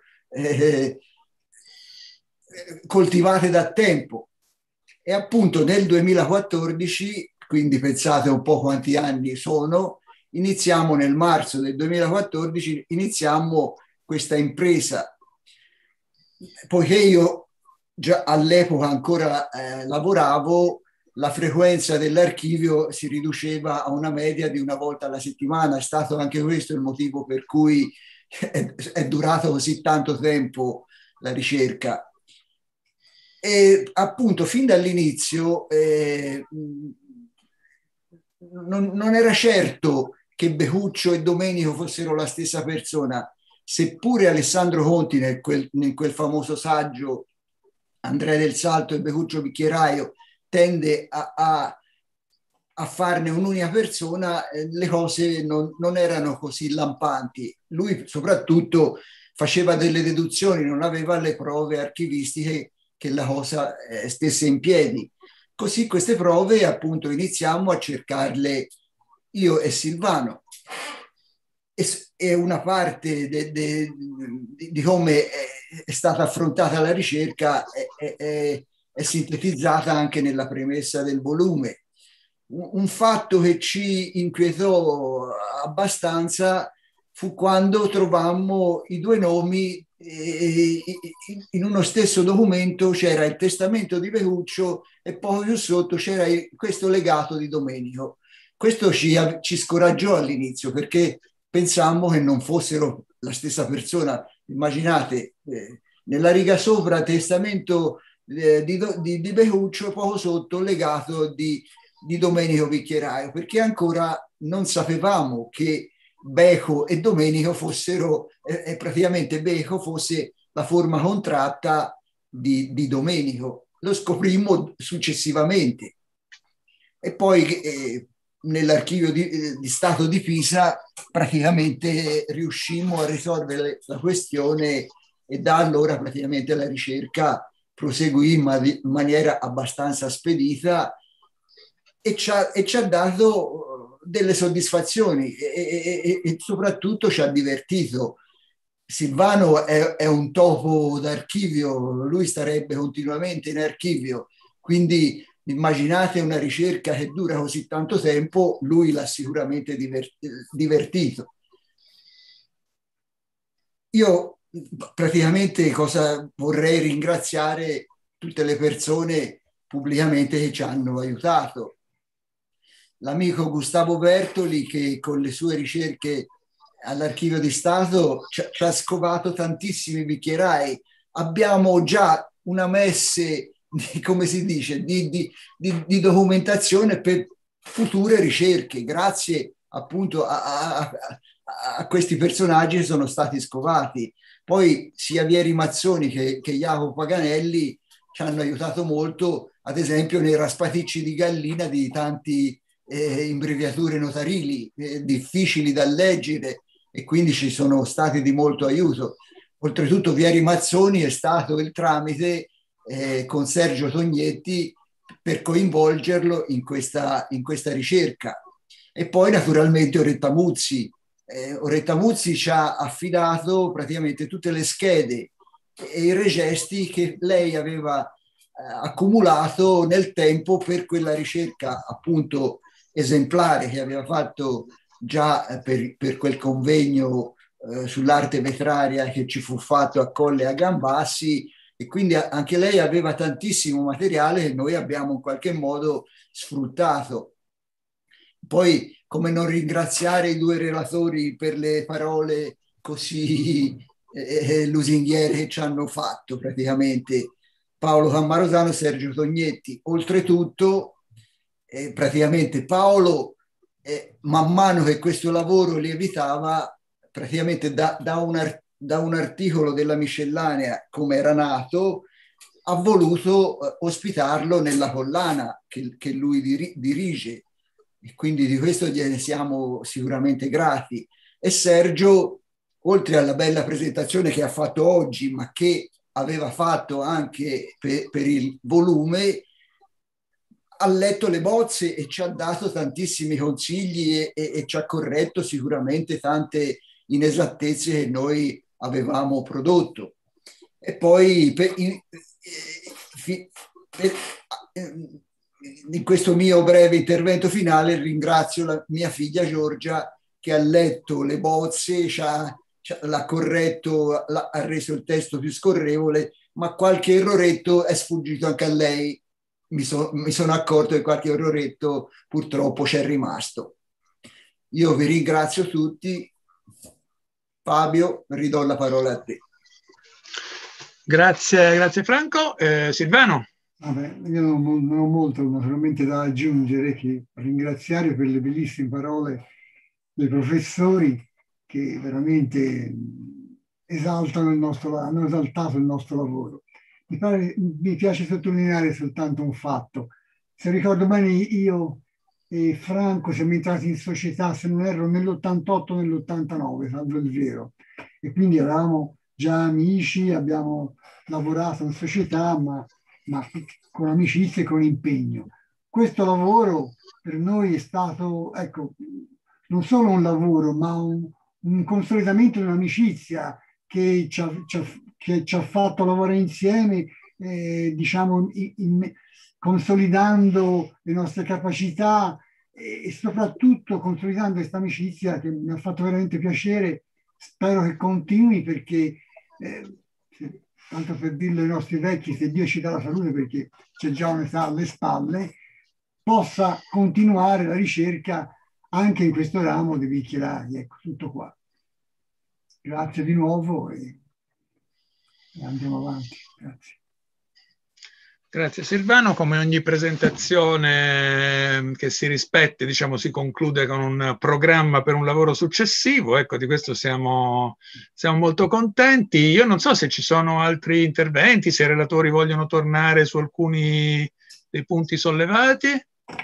coltivate da tempo. E appunto nel 2014, quindi pensate un po' quanti anni sono, iniziamo nel marzo del 2014, iniziamo questa impresa. Poiché io già all'epoca ancora lavoravo, la frequenza dell'archivio si riduceva a una media di una volta alla settimana. È stato anche questo il motivo per cui è durato così tanto tempo la ricerca. E appunto fin dall'inizio non era certo che Becuccio e Domenico fossero la stessa persona, seppure Alessandro Conti in quel famoso saggio Andrea del Salto e Becuccio Bicchieraio tende a farne un'unica persona, le cose non erano così lampanti. Lui soprattutto faceva delle deduzioni, non aveva le prove archivistiche che la cosa stesse in piedi. Così queste prove appunto iniziamo a cercarle io e Silvano. E una parte di come è stata affrontata la ricerca è sintetizzata anche nella premessa del volume. Un fatto che ci inquietò abbastanza fu quando trovammo i due nomi in uno stesso documento. C'era il testamento di Behuccio e poi più sotto c'era questo legato di Domenico. Questo ci scoraggiò all'inizio, perché pensammo che non fossero la stessa persona. Immaginate, nella riga sopra testamento di Behuccio e poco sotto legato di Domenico Picchieraio, perché ancora non sapevamo che Beco e Domenico fossero, praticamente Beco fosse la forma contratta di Domenico. Lo scoprimmo successivamente. E poi nell'archivio di Stato di Pisa praticamente riuscimmo a risolvere la questione, e da allora praticamente la ricerca proseguì in maniera abbastanza spedita e ci ha dato delle soddisfazioni e soprattutto ci ha divertito. Silvano è un topo d'archivio, lui starebbe continuamente in archivio, quindi immaginate una ricerca che dura così tanto tempo, lui l'ha sicuramente divertito. Io praticamente cosa vorrei ringraziare tutte le persone pubblicamente che ci hanno aiutato. L'amico Gustavo Bertoli, che con le sue ricerche all'Archivio di Stato ci ha scovato tantissimi bicchierai. Abbiamo già una messe, come si dice, di documentazione per future ricerche, grazie appunto a questi personaggi che sono stati scovati. Poi sia Vieri Mazzoni che Jacopo Paganelli ci hanno aiutato molto, ad esempio nei raspaticci di gallina di tanti imbreviature notarili difficili da leggere, e quindi ci sono stati di molto aiuto. Oltretutto Vieri Mazzoni è stato il tramite con Sergio Tognetti per coinvolgerlo in questa ricerca. E poi naturalmente Oretta Muzzi. Oretta Muzzi ci ha affidato praticamente tutte le schede e i regesti che lei aveva accumulato nel tempo per quella ricerca appunto esemplare che aveva fatto già per quel convegno sull'arte vetraria che ci fu fatto a Colle a Gambassi, e quindi anche lei aveva tantissimo materiale che noi abbiamo in qualche modo sfruttato. Poi come non ringraziare i due relatori per le parole così lusinghiere che ci hanno fatto, praticamente Paolo Cammarosano e Sergio Tognetti. Oltretutto praticamente Paolo man mano che questo lavoro lievitava, praticamente da un articolo della miscellanea come era nato, ha voluto ospitarlo nella collana che lui dirige, e quindi di questo gliene siamo sicuramente grati. E Sergio, oltre alla bella presentazione che ha fatto oggi, ma che aveva fatto anche per il volume, ha letto le bozze e ci ha dato tantissimi consigli e ci ha corretto sicuramente tante inesattezze che noi avevamo prodotto. E poi in questo mio breve intervento finale ringrazio la mia figlia Giorgia, che ha letto le bozze, l'ha corretto, ha reso il testo più scorrevole, ma qualche erroretto è sfuggito anche a lei. Mi sono accorto che qualche erroretto purtroppo c'è rimasto. Io vi ringrazio tutti. Fabio, ridò la parola a te. Grazie Franco. Silvano? Vabbè, io non ho molto naturalmente da aggiungere che ringraziare per le bellissime parole dei professori che veramente hanno esaltato il nostro lavoro. Mi piace sottolineare soltanto un fatto. Se ricordo bene, io e Franco siamo entrati in società, se non erro, nell'88 o nell'89, salvo il vero. E quindi eravamo già amici, abbiamo lavorato in società, ma con amicizia e con impegno. Questo lavoro per noi è stato, ecco, non solo un lavoro, ma un consolidamento di un'amicizia che ci ha fatto lavorare insieme, diciamo, consolidando le nostre capacità e soprattutto consolidando questa amicizia che mi ha fatto veramente piacere spero che continui perché, tanto per dirlo ai nostri vecchi, se Dio ci dà la salute, perché c'è già un'età alle spalle, possa continuare la ricerca anche in questo ramo dei bicchierari. Ecco, tutto qua. Grazie di nuovo e andiamo avanti. Grazie. Grazie Silvano, come ogni presentazione che si rispetti, diciamo, si conclude con un programma per un lavoro successivo, ecco, di questo siamo molto contenti. Io non so se ci sono altri interventi, se i relatori vogliono tornare su alcuni dei punti sollevati.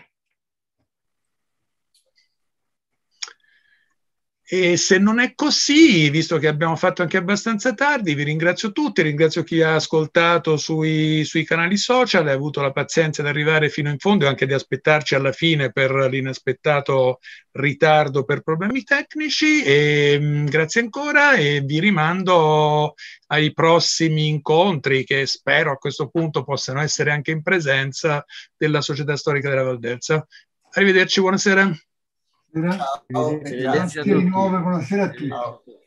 E se non è così, visto che abbiamo fatto anche abbastanza tardi, vi ringrazio tutti, ringrazio chi ha ascoltato sui canali social, ha avuto la pazienza di arrivare fino in fondo e anche di aspettarci alla fine per l'inaspettato ritardo per problemi tecnici. E, grazie ancora e vi rimando ai prossimi incontri che spero a questo punto possano essere anche in presenza della Società Storica della Valdelsa. Arrivederci, buonasera. Ciao, Grazie di nuovo, buonasera a tutti. Ciao.